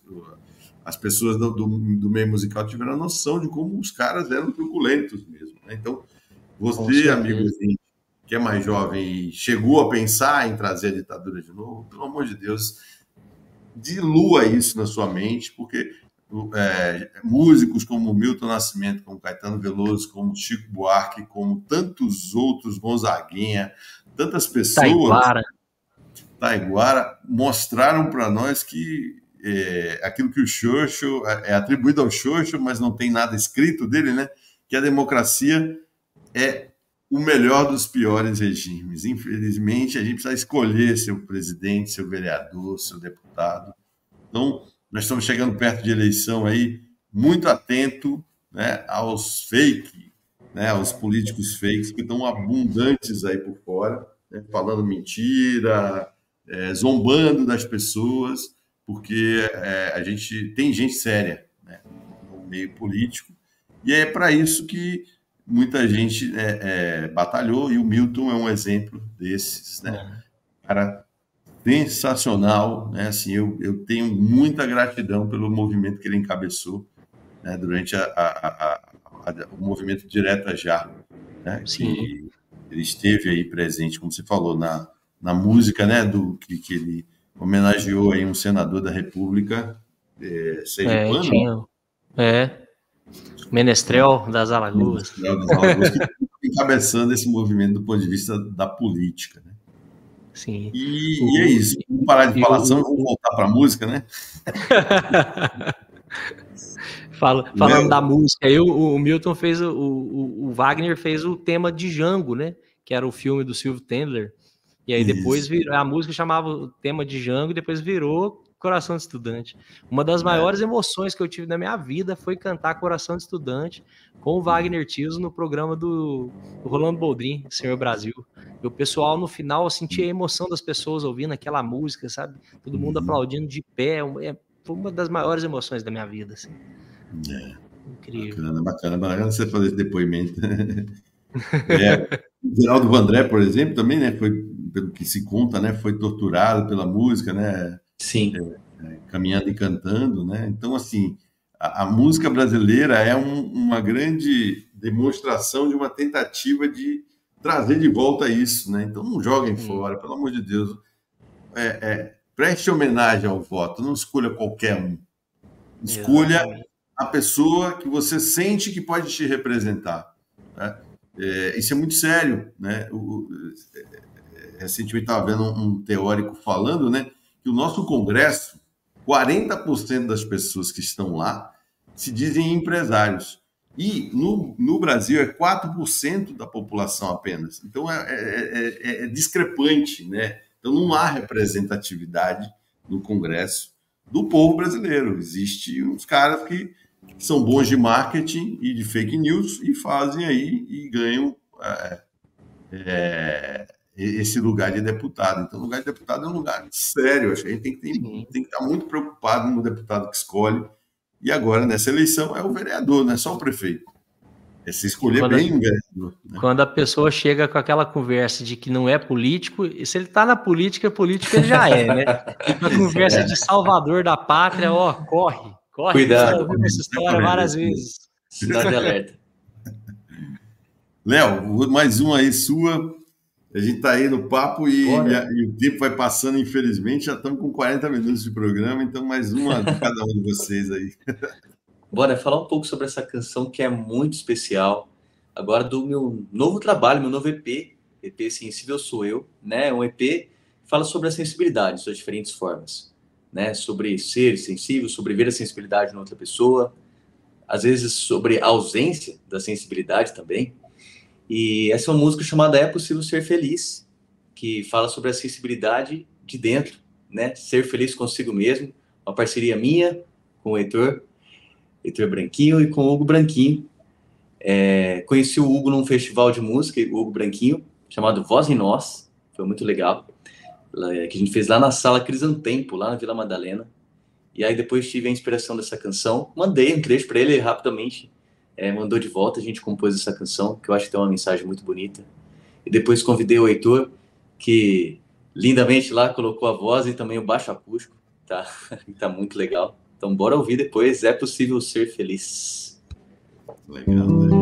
as pessoas do, do, do meio musical tiveram a noção de como os caras eram truculentos mesmo, né? Então, você, amigo, assim, que é mais jovem e chegou a pensar em trazer a ditadura de novo, pelo amor de Deus, dilua isso na sua mente, porque... É, músicos como Milton Nascimento, como Caetano Veloso, como Chico Buarque, como tantos outros, Gonzaguinha, tantas pessoas, Taiguara, Taiguara mostraram para nós que é, aquilo que o Churchill é atribuído ao Churchill, mas não tem nada escrito dele, né? Que a democracia é o melhor dos piores regimes. Infelizmente, a gente precisa escolher seu presidente, seu vereador, seu deputado. Então, nós estamos chegando perto de eleição aí, muito atento, né, aos fake, né, aos políticos fakes que estão abundantes aí por fora, né, falando mentira, é, zombando das pessoas, porque é, a gente tem gente séria, né, no meio político, e é para isso que muita gente é, é, batalhou, e o Milton é um exemplo desses, né, cara sensacional, né? Assim, eu, eu tenho muita gratidão pelo movimento que ele encabeçou, né, durante a, a, a, a, o movimento Direta Já, né? Sim. Que ele esteve aí presente, como você falou, na, na música, né, do que, que ele homenageou aí um senador da República, é, sergipano. É, tinha, é, Menestrel das Alagoas. Menestrel das Alagoas, que está encabeçando esse movimento do ponto de vista da política, né? Sim. E, o, e é isso. Vamos parar de falação e vamos voltar para a música, né? Fala, falando Meu... da música, eu, o Milton fez, o, o, o Wagner fez o tema de Django, né? Que era o filme do Silvio Tendler. E aí depois virou, a música chamava o tema de Django e depois virou Coração de Estudante. Uma das maiores é. emoções que eu tive na minha vida foi cantar Coração de Estudante com o Wagner Tiso no programa do, do Rolando Boldrin, Senhor Brasil. E o pessoal, no final, eu sentia a emoção das pessoas ouvindo aquela música, sabe? Todo mundo uhum. aplaudindo de pé. É, foi uma das maiores emoções da minha vida, assim. É. Incrível. Bacana, bacana, bacana você fazer esse depoimento. É, o Geraldo Vandré, por exemplo, também, né, foi, pelo que se conta, né, foi torturado pela música, né, Sim. é, é, caminhando e cantando, né, então, assim, a, a música brasileira é um, uma grande demonstração de uma tentativa de trazer de volta isso, né, então não joguem Sim. fora, pelo amor de Deus, é, é, preste homenagem ao voto, não escolha qualquer um, escolha Exatamente. a pessoa que você sente que pode te representar, né? É, isso é muito sério, né? O, o, recentemente estava vendo um, um teórico falando, né, que o nosso Congresso, quarenta por cento das pessoas que estão lá se dizem empresários. E no, no Brasil é quatro por cento da população apenas. Então é, é, é, é discrepante, né? Então não há representatividade no Congresso do povo brasileiro. Existem uns caras que são bons de marketing e de fake news e fazem aí e ganham é, é, esse lugar de deputado. Então, o lugar de deputado é um lugar sério. Acho que a gente tem que, ter, tem que estar muito preocupado no deputado que escolhe. E agora, nessa eleição, é o vereador, não é só o prefeito. É se escolher bem o vereador. Né? Quando a pessoa chega com aquela conversa de que não é político, se ele está na política, político ele já é, né? E com a conversa é. de salvador da pátria, ó, corre. Corre, cuidado. Eu ouvi essa história várias vezes. Cidade de alerta. Léo, mais uma aí sua. A gente está aí no papo e, e, a, e o tempo vai passando, infelizmente. Já estamos com quarenta minutos de programa, então mais uma de cada um de vocês aí. Bora falar um pouco sobre essa canção que é muito especial. Agora do meu novo trabalho, meu novo E P. E P Sensível Sou Eu, né? Um E P que fala sobre a sensibilidade, suas diferentes formas. Né, sobre ser sensível, sobre ver a sensibilidade na outra pessoa, às vezes sobre a ausência da sensibilidade também. E essa é uma música chamada É Possível Ser Feliz, que fala sobre a sensibilidade de dentro, né, ser feliz consigo mesmo, uma parceria minha com o Heitor, Heitor Branquinho e com o Hugo Branquinho. É, conheci o Hugo num festival de música, o Hugo Branquinho, chamado Voz em Nós, foi muito legal. Que a gente fez lá na Sala Crisantempo, lá na Vila Madalena. E aí depois tive a inspiração dessa canção, mandei um trecho para ele rapidamente, é, mandou de volta, a gente compôs essa canção, que eu acho que tem uma mensagem muito bonita. E depois convidei o Heitor, que lindamente lá colocou a voz e também o baixo acústico, tá, tá muito legal. Então bora ouvir depois, É Possível Ser Feliz. Legal, né?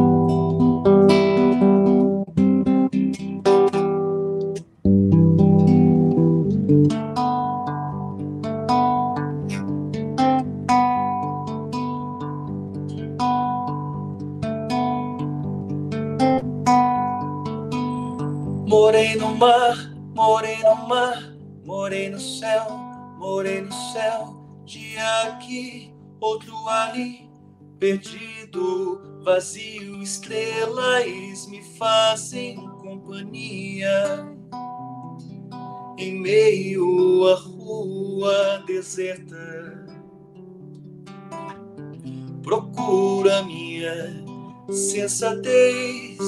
Morei no mar, morei no mar, morei no céu, morei no céu. Dia aqui, outro ali, perdido, vazio, estrelas me fazem companhia. Em meio à rua deserta, procura minha sensatez.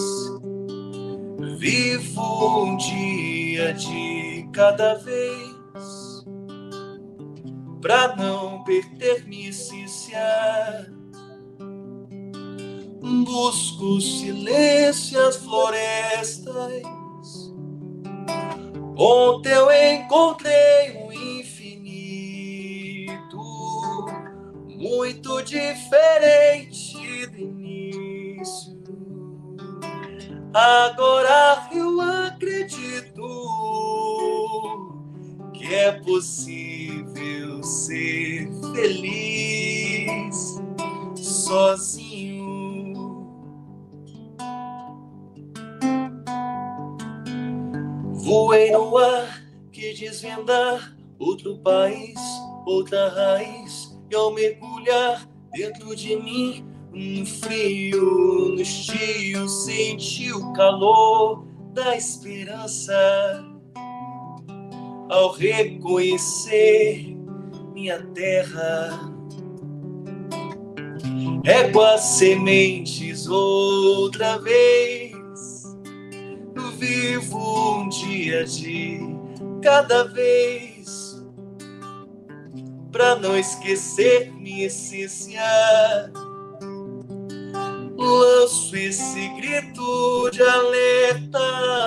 Vivo um dia de cada vez, pra não perder-me ciciar. Busco silêncio as florestas. Ontem eu encontrei um infinito muito diferente do início. Agora eu acredito que é possível ser feliz sozinho. Voei no ar que desvendar outro país, outra raiz, e ao mergulhar dentro de mim, um frio no estio, senti o calor da esperança. Ao reconhecer minha terra, rego as sementes outra vez. Vivo um dia de cada vez, pra não esquecer minha essência. Lanço esse grito de alerta.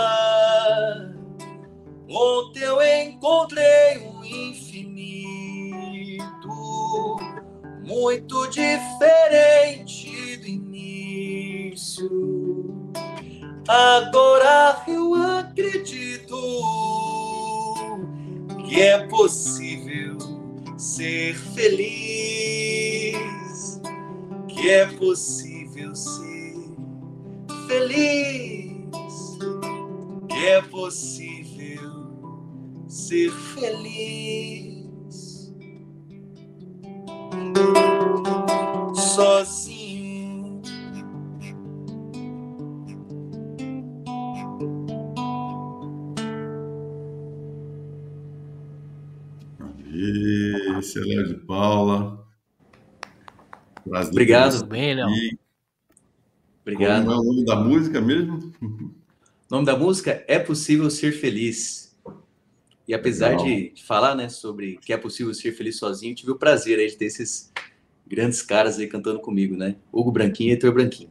Ontem eu encontrei um infinito muito diferente do início. Agora eu acredito que é possível ser feliz, que é possível ser feliz, que é possível ser feliz sozinho. Esse é Léo de Paula. Prazer. Obrigado. Bem, Léo. Obrigado. Como é o nome da música mesmo? O nome da música é Possível Ser Feliz. E apesar de, de falar, né, sobre que é possível ser feliz sozinho, tive o prazer aí de ter esses grandes caras aí cantando comigo, né? Hugo Branquinho e Heitor Branquinho.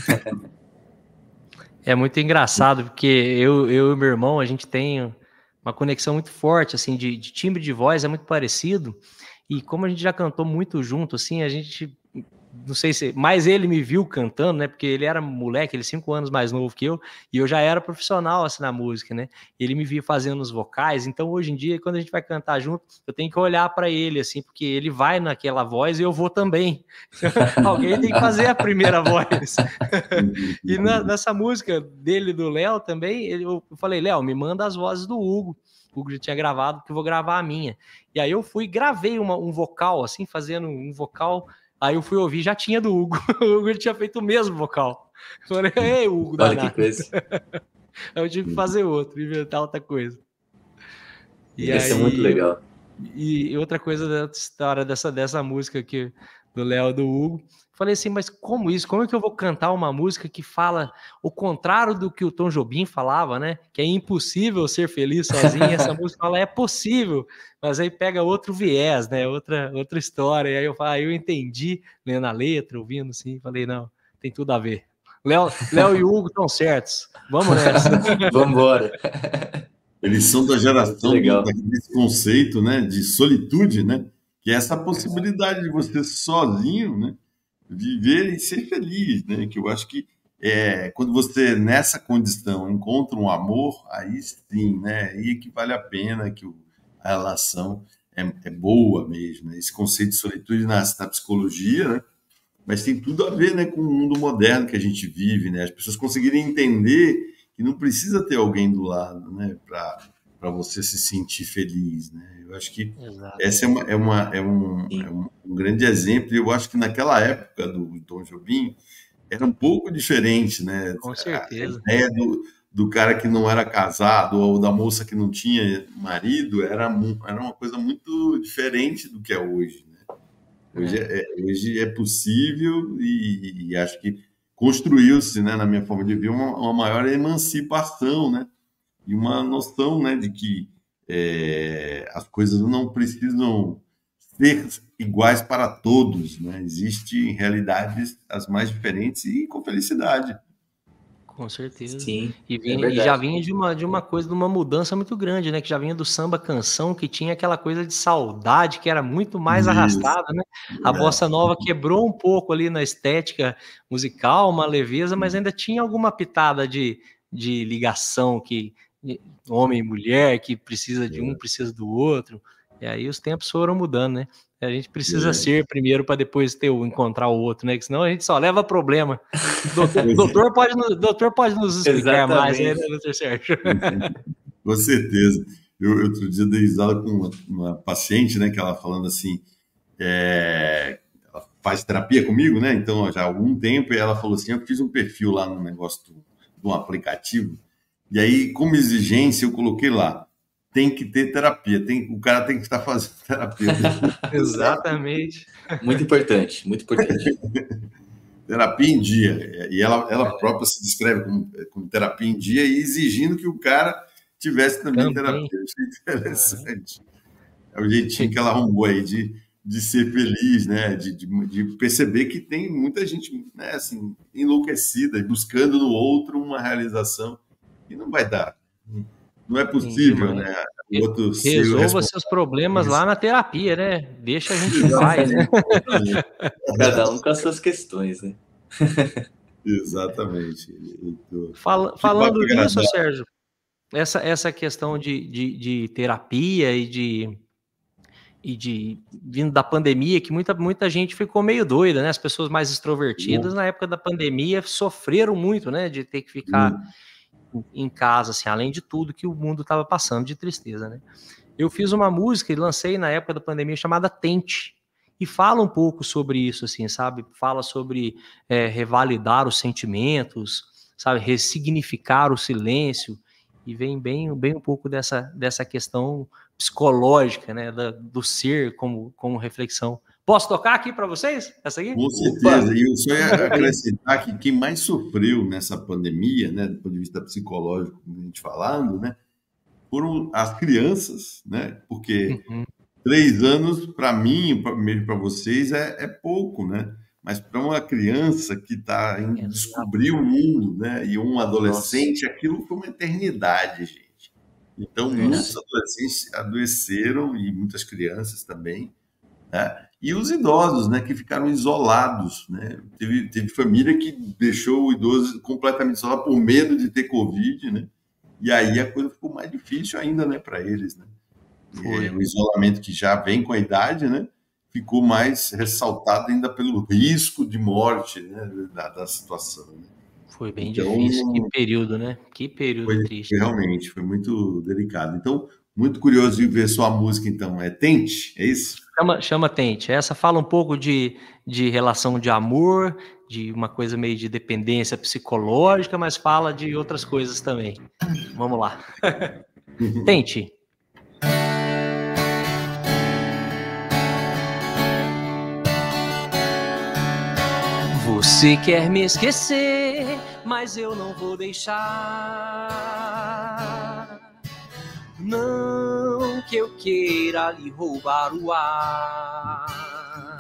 É muito engraçado, porque eu, eu e meu irmão, a gente tem uma conexão muito forte, assim, de, de timbre de voz, é muito parecido. E como a gente já cantou muito junto, assim, a gente... Não sei se... Mas ele me viu cantando, né? Porque ele era moleque, ele é cinco anos mais novo que eu, e eu já era profissional, assim, na música, né? Ele me via fazendo os vocais, então hoje em dia, quando a gente vai cantar junto, eu tenho que olhar para ele, assim, porque ele vai naquela voz e eu vou também. Alguém tem que fazer a primeira voz. E na, nessa música dele, do Léo, também, ele, eu falei, Léo, me manda as vozes do Hugo. O Hugo já tinha gravado, que eu vou gravar a minha. E aí eu fui e gravei uma, um vocal, assim, fazendo um vocal. Aí eu fui ouvir, já tinha do Hugo. O Hugo tinha feito o mesmo vocal. Eu falei, ei, Hugo, olha danado. Que coisa. Aí eu tive que fazer outro, inventar outra coisa. E Isso aí, é muito legal. E, e outra coisa da história dessa, dessa música aqui, do Léo e do Hugo, falei assim, mas como isso? Como é que eu vou cantar uma música que fala o contrário do que o Tom Jobim falava, né? Que é impossível ser feliz sozinho. Essa música fala, é possível, mas aí pega outro viés, né? Outra, outra história. E aí eu falo, ah, eu entendi, lendo a letra, ouvindo assim, falei, não, tem tudo a ver. Léo, Léo e Hugo estão certos. Vamos nessa. Vamos embora. Eles são da geração Legal. do, desse conceito, né, de solitude, né? Que é essa possibilidade de você sozinho, né, viver e ser feliz, né? Que eu acho que é, quando você nessa condição encontra um amor, aí sim, né? Aí que vale a pena, que o, a relação é, é boa mesmo. Né? Esse conceito de solitude nasce na psicologia, né? Mas tem tudo a ver, né, com o mundo moderno que a gente vive, né? As pessoas conseguirem entender que não precisa ter alguém do lado, né, para para você se sentir feliz, né? Eu acho que Exato. essa é, uma, é, uma, é, um, é um, um grande exemplo. E eu acho que naquela época do Tom Jobim era um pouco diferente, né? Com certeza. A ideia do, do cara que não era casado ou da moça que não tinha marido era, era uma coisa muito diferente do que é hoje, né? Hoje é, é, hoje é possível e, e acho que construiu-se, né, na minha forma de ver, uma, uma maior emancipação, né? E uma noção, né, de que é, as coisas não precisam ser iguais para todos, né? Existem realidades as mais diferentes e com felicidade. Com certeza. Sim, e, vinha, é e já vinha de uma, de uma coisa, de uma mudança muito grande, né? Que já vinha do samba canção, que tinha aquela coisa de saudade, que era muito mais Isso, arrastada, né? A é. bossa nova quebrou um pouco ali na estética musical, uma leveza, mas ainda tinha alguma pitada de, de ligação, que homem e mulher, que precisa de um, precisa do outro. E aí os tempos foram mudando, né? A gente precisa é. ser primeiro para depois ter o, encontrar o outro, né? Porque senão a gente só leva problema. O doutor, pode, doutor pode nos explicar Exatamente. mais, né, doutor Sérgio? Com certeza. Eu, outro dia dei risada com uma, uma paciente, né? Que ela falando assim, é, ela faz terapia comigo, né? Então, já há algum tempo, e ela falou assim, eu fiz um perfil lá no negócio do, do aplicativo, e aí, como exigência, eu coloquei lá, tem que ter terapia, tem, o cara tem que estar fazendo terapia. Exatamente. Muito importante, muito importante. Terapia em dia. E ela, ela própria se descreve como, como terapia em dia e exigindo que o cara tivesse também, também. terapia. Eu achei interessante. É o jeitinho que ela arrumou aí de, de ser feliz, né? De, de, de perceber que tem muita gente, né, assim, enlouquecida, buscando no outro uma realização que não vai dar. Não é possível, né? O outro ser Resolva seus problemas lá na terapia, né? Deixa a gente em paz, né? Cada um com as suas questões, né? Exatamente. Fala, falando nisso, Sérgio, essa, essa questão de, de, de terapia e de, e de vindo da pandemia, que muita, muita gente ficou meio doida, né? As pessoas mais extrovertidas, uhum. na época da pandemia, sofreram muito, né? De ter que ficar uhum. em casa, assim, além de tudo que o mundo estava passando de tristeza, né? Eu fiz uma música e lancei na época da pandemia chamada Tente, e fala um pouco sobre isso, assim, sabe? Fala sobre é, revalidar os sentimentos, sabe? Ressignificar o silêncio, e vem bem, bem um pouco dessa, dessa questão psicológica, né? Da, do ser como, como reflexão. Posso tocar aqui para vocês? Essa aqui? Com certeza. E eu só ia acrescentar que quem mais sofreu nessa pandemia, né, do ponto de vista psicológico, a gente falando, né, foram as crianças, né? Porque uhum. três anos, para mim, mesmo para vocês, é, é pouco, né? Mas para uma criança que está em descobrir o mundo, né? E um adolescente, Nossa. Aquilo foi uma eternidade, gente. Então, Nossa. Muitos adolescentes adoeceram, e muitas crianças também, né? E os idosos, né? Que ficaram isolados, né? Teve, teve família que deixou o idoso completamente isolado por medo de ter Covid, né? E aí a coisa ficou mais difícil ainda, né, para eles, né? É, o isolamento que já vem com a idade, né, ficou mais ressaltado ainda pelo risco de morte, né, da, da situação. Né? Foi bem então, difícil, que período, né? Que período foi, triste. Realmente, foi muito delicado. Então, muito curioso de ver sua música, então. É Tente, é isso? Chama, chama Tente. Essa fala um pouco de, de relação de amor, de uma coisa meio de dependência psicológica, mas fala de outras coisas também. Vamos lá. Tente. Você quer me esquecer, mas eu não vou deixar. Não que eu queira lhe roubar o ar,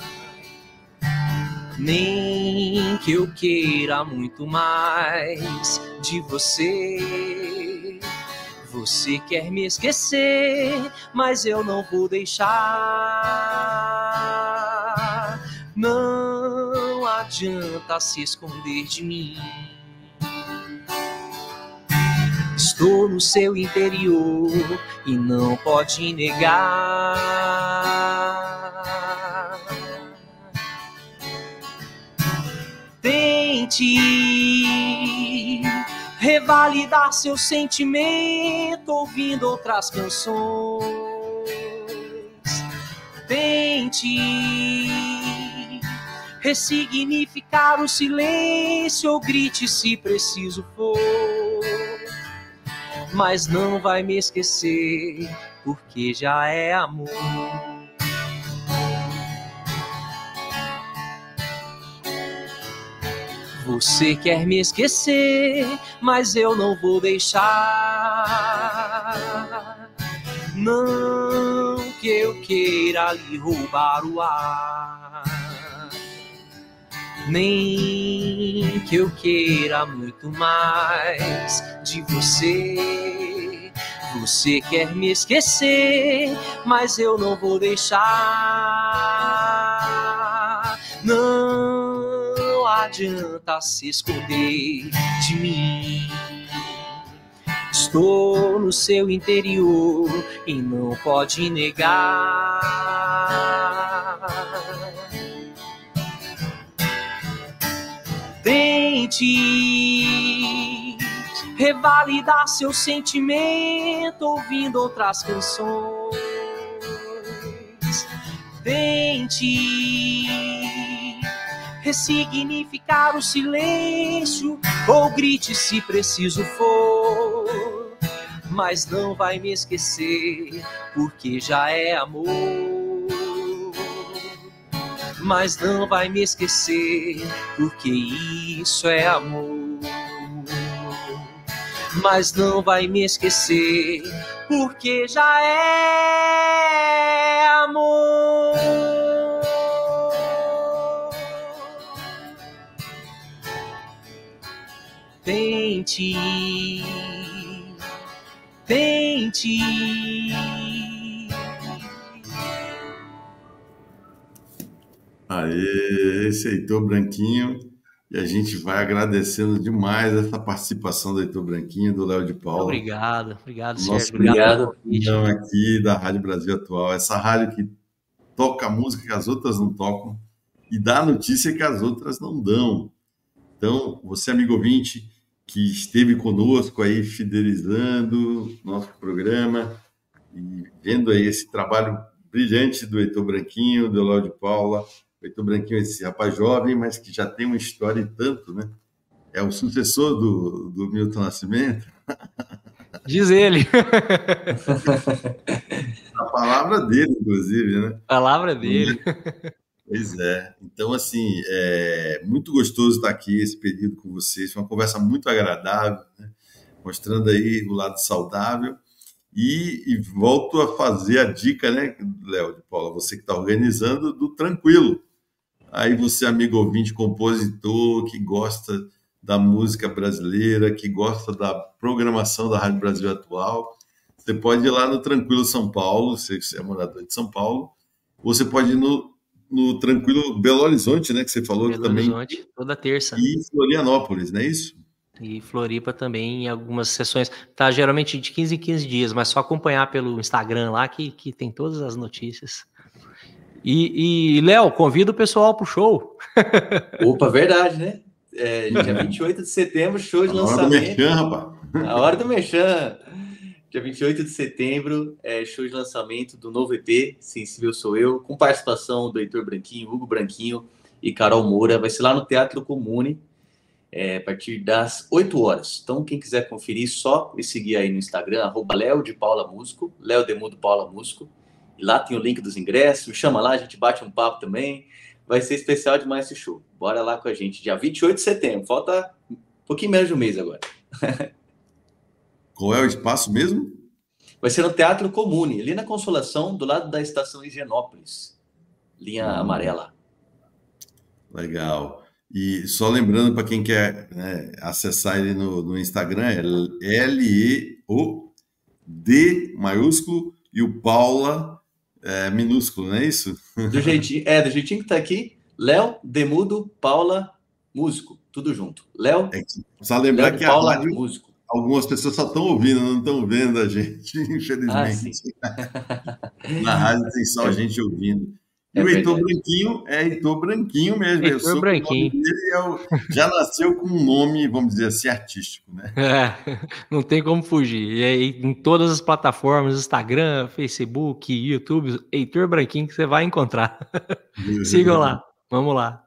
nem que eu queira muito mais de você. Você quer me esquecer, mas eu não vou deixar. Não adianta se esconder de mim. Estou no seu interior e não pode negar. Tente revalidar seu sentimento ouvindo outras canções. Tente ressignificar o silêncio ou grite se preciso for. Mas não vai me esquecer, porque já é amor. Você quer me esquecer, mas eu não vou deixar. Não que eu queira lhe roubar o ar, nem que eu queira muito mais de você. Você quer me esquecer, mas eu não vou deixar. Não adianta se esconder de mim. Estou no seu interior e não pode negar. Tente revalidar seu sentimento ouvindo outras canções. Tente ressignificar o silêncio ou grite se preciso for. Mas não vai me esquecer, porque já é amor. Mas não vai me esquecer, porque isso é amor. Mas não vai me esquecer, porque já é amor. tente, tente. Aê, esse é Heitor Branquinho, e a gente vai agradecendo demais essa participação do Heitor Branquinho, do Léo de Paula. Obrigado, obrigado, Nosso Sérgio. Obrigado. Obrigado aqui da Rádio Brasil Atual, essa rádio que toca música que as outras não tocam e dá notícia que as outras não dão. Então, você, amigo ouvinte, que esteve conosco aí, fidelizando nosso programa e vendo aí esse trabalho brilhante do Heitor Branquinho, do Léo de Paula. O Heitor Branquinho é esse rapaz jovem, mas que já tem uma história e tanto, né? É o sucessor do, do Milton Nascimento. Diz ele. A palavra dele, inclusive, né? A palavra dele. Pois é. Então, assim, é muito gostoso estar aqui esse período com vocês. Foi uma conversa muito agradável, né? Mostrando aí o lado saudável. E, e volto a fazer a dica, né, Léo de Paula, você que está organizando, do Tranquilo. Aí você, amigo ouvinte, compositor, que gosta da música brasileira, que gosta da programação da Rádio Brasil Atual, você pode ir lá no Tranquilo São Paulo, se você é morador de São Paulo, ou você pode ir no, no Tranquilo Belo Horizonte, né, que você falou Belo também. Horizonte, toda terça. E Florianópolis, não é isso? E Floripa também, em algumas sessões. Tá geralmente de quinze em quinze dias, mas só acompanhar pelo Instagram lá que, que tem todas as notícias. E, e Léo, convida o pessoal pro show. Opa, verdade, né? É, dia vinte e oito de setembro, show de A hora lançamento. do Mechan, rapaz. A hora do Mechan. Dia vinte e oito de setembro, é, show de lançamento do novo E P, Sensível Sou Eu, com participação do Heitor Branquinho, Hugo Branquinho e Carol Moura. Vai ser lá no Teatro Comune, é, a partir das oito horas. Então, quem quiser conferir, só me seguir aí no Instagram, arroba Léo de Paula Músico, Léo Demudo Paula Músico. E lá tem o link dos ingressos, me chama lá, a gente bate um papo também. Vai ser especial demais esse show. Bora lá com a gente, dia vinte e oito de setembro. Falta um pouquinho menos de um mês agora. Qual é o espaço mesmo? Vai ser no Teatro Comune, ali na Consolação, do lado da estação Higienópolis. Linha hum. amarela. Legal. E só lembrando para quem quer, né, acessar ele no, no Instagram, é L E O D maiúsculo e o Paula é, minúsculo, não é isso? Do jeitinho, é, do jeitinho que tá aqui, Léo Demudo Paula Músico, tudo junto. Léo, é que, só lembrar Léo que Paula, a rádio, Músico. Algumas pessoas só estão ouvindo, não estão vendo a gente, infelizmente. Ah, na rádio tem só a gente ouvindo. E é o Heitor Branquinho é Heitor Branquinho mesmo. Heitor eu sou Branquinho. Dele, eu, já nasceu com um nome, vamos dizer assim, artístico, né? É, não tem como fugir. E aí, em todas as plataformas, Instagram, Facebook, YouTube, Heitor Branquinho, que você vai encontrar. Sigam lá, vamos lá.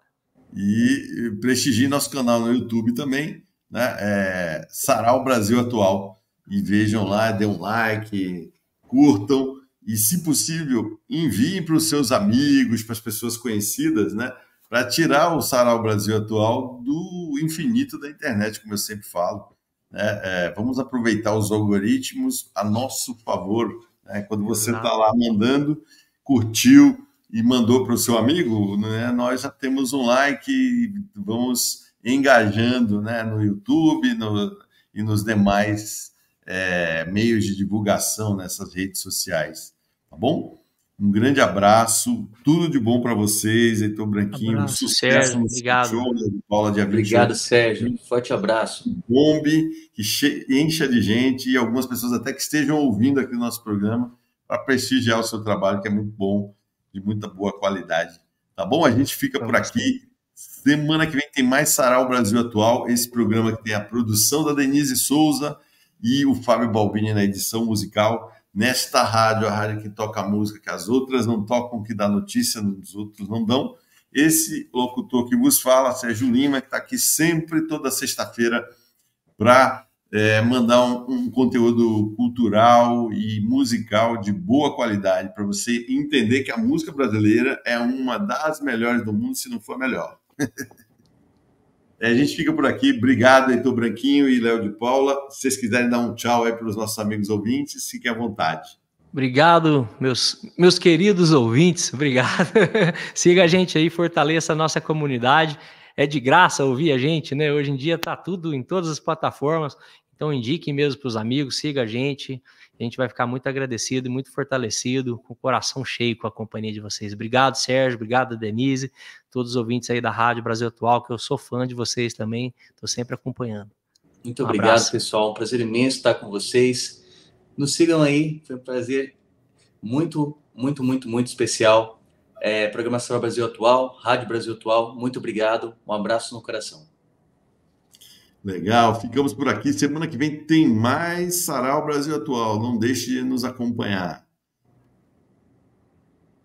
E prestigiem nosso canal no YouTube também, né? É, Sarau Brasil Atual. E vejam lá, dêem um like, curtam. E, se possível, enviem para os seus amigos, para as pessoas conhecidas, né? Para tirar o Sarau Brasil Atual do infinito da internet, como eu sempre falo. Né? É, vamos aproveitar os algoritmos a nosso favor. Né? Quando você está lá mandando, curtiu e mandou para o seu amigo, né? Nós já temos um like e vamos engajando, né? No YouTube no, e nos demais é, meios de divulgação nessas redes sociais. Tá bom? Um grande abraço, tudo de bom para vocês, Heitor Branquinho. Abraço, sucesso Sérgio, no obrigado. show de Paula dia vinte e oito. Obrigado, Sérgio. Forte abraço. Bombe, que encha de gente e algumas pessoas até que estejam ouvindo aqui o nosso programa para prestigiar o seu trabalho, que é muito bom, de muita boa qualidade. Tá bom? A gente fica por aqui. Semana que vem tem mais Sarau Brasil Atual, esse programa que tem a produção da Denise Souza e o Fábio Balbini na edição musical. Nesta rádio, a rádio que toca música que as outras não tocam, que dá notícia, os outros não dão. Esse locutor que vos fala, Sérgio Lima, que está aqui sempre, toda sexta-feira, para é, mandar um, um conteúdo cultural e musical de boa qualidade, para você entender que a música brasileira é uma das melhores do mundo, se não for a melhor. É, a gente fica por aqui. Obrigado, Heitor Branquinho e Léo de Paula. Se vocês quiserem dar um tchau aí para os nossos amigos ouvintes, fiquem à vontade. Obrigado, meus, meus queridos ouvintes. Obrigado. Siga a gente aí, fortaleça a nossa comunidade. é de graça ouvir a gente, né? Hoje em dia tá tudo em todas as plataformas, então indiquem mesmo para os amigos, siga a gente, a gente vai ficar muito agradecido e muito fortalecido, com o coração cheio com a companhia de vocês. Obrigado, Sérgio, obrigado, Denise, todos os ouvintes aí da Rádio Brasil Atual, que eu sou fã de vocês também, estou sempre acompanhando. Muito Um obrigado, abraço. pessoal, um prazer imenso estar com vocês. Nos sigam aí, foi um prazer muito, muito, muito, muito especial. É, programa Sarau Brasil Atual, Rádio Brasil Atual, muito obrigado, um abraço no coração. Legal, ficamos por aqui. Semana que vem tem mais Sarau Brasil Atual. Não deixe de nos acompanhar.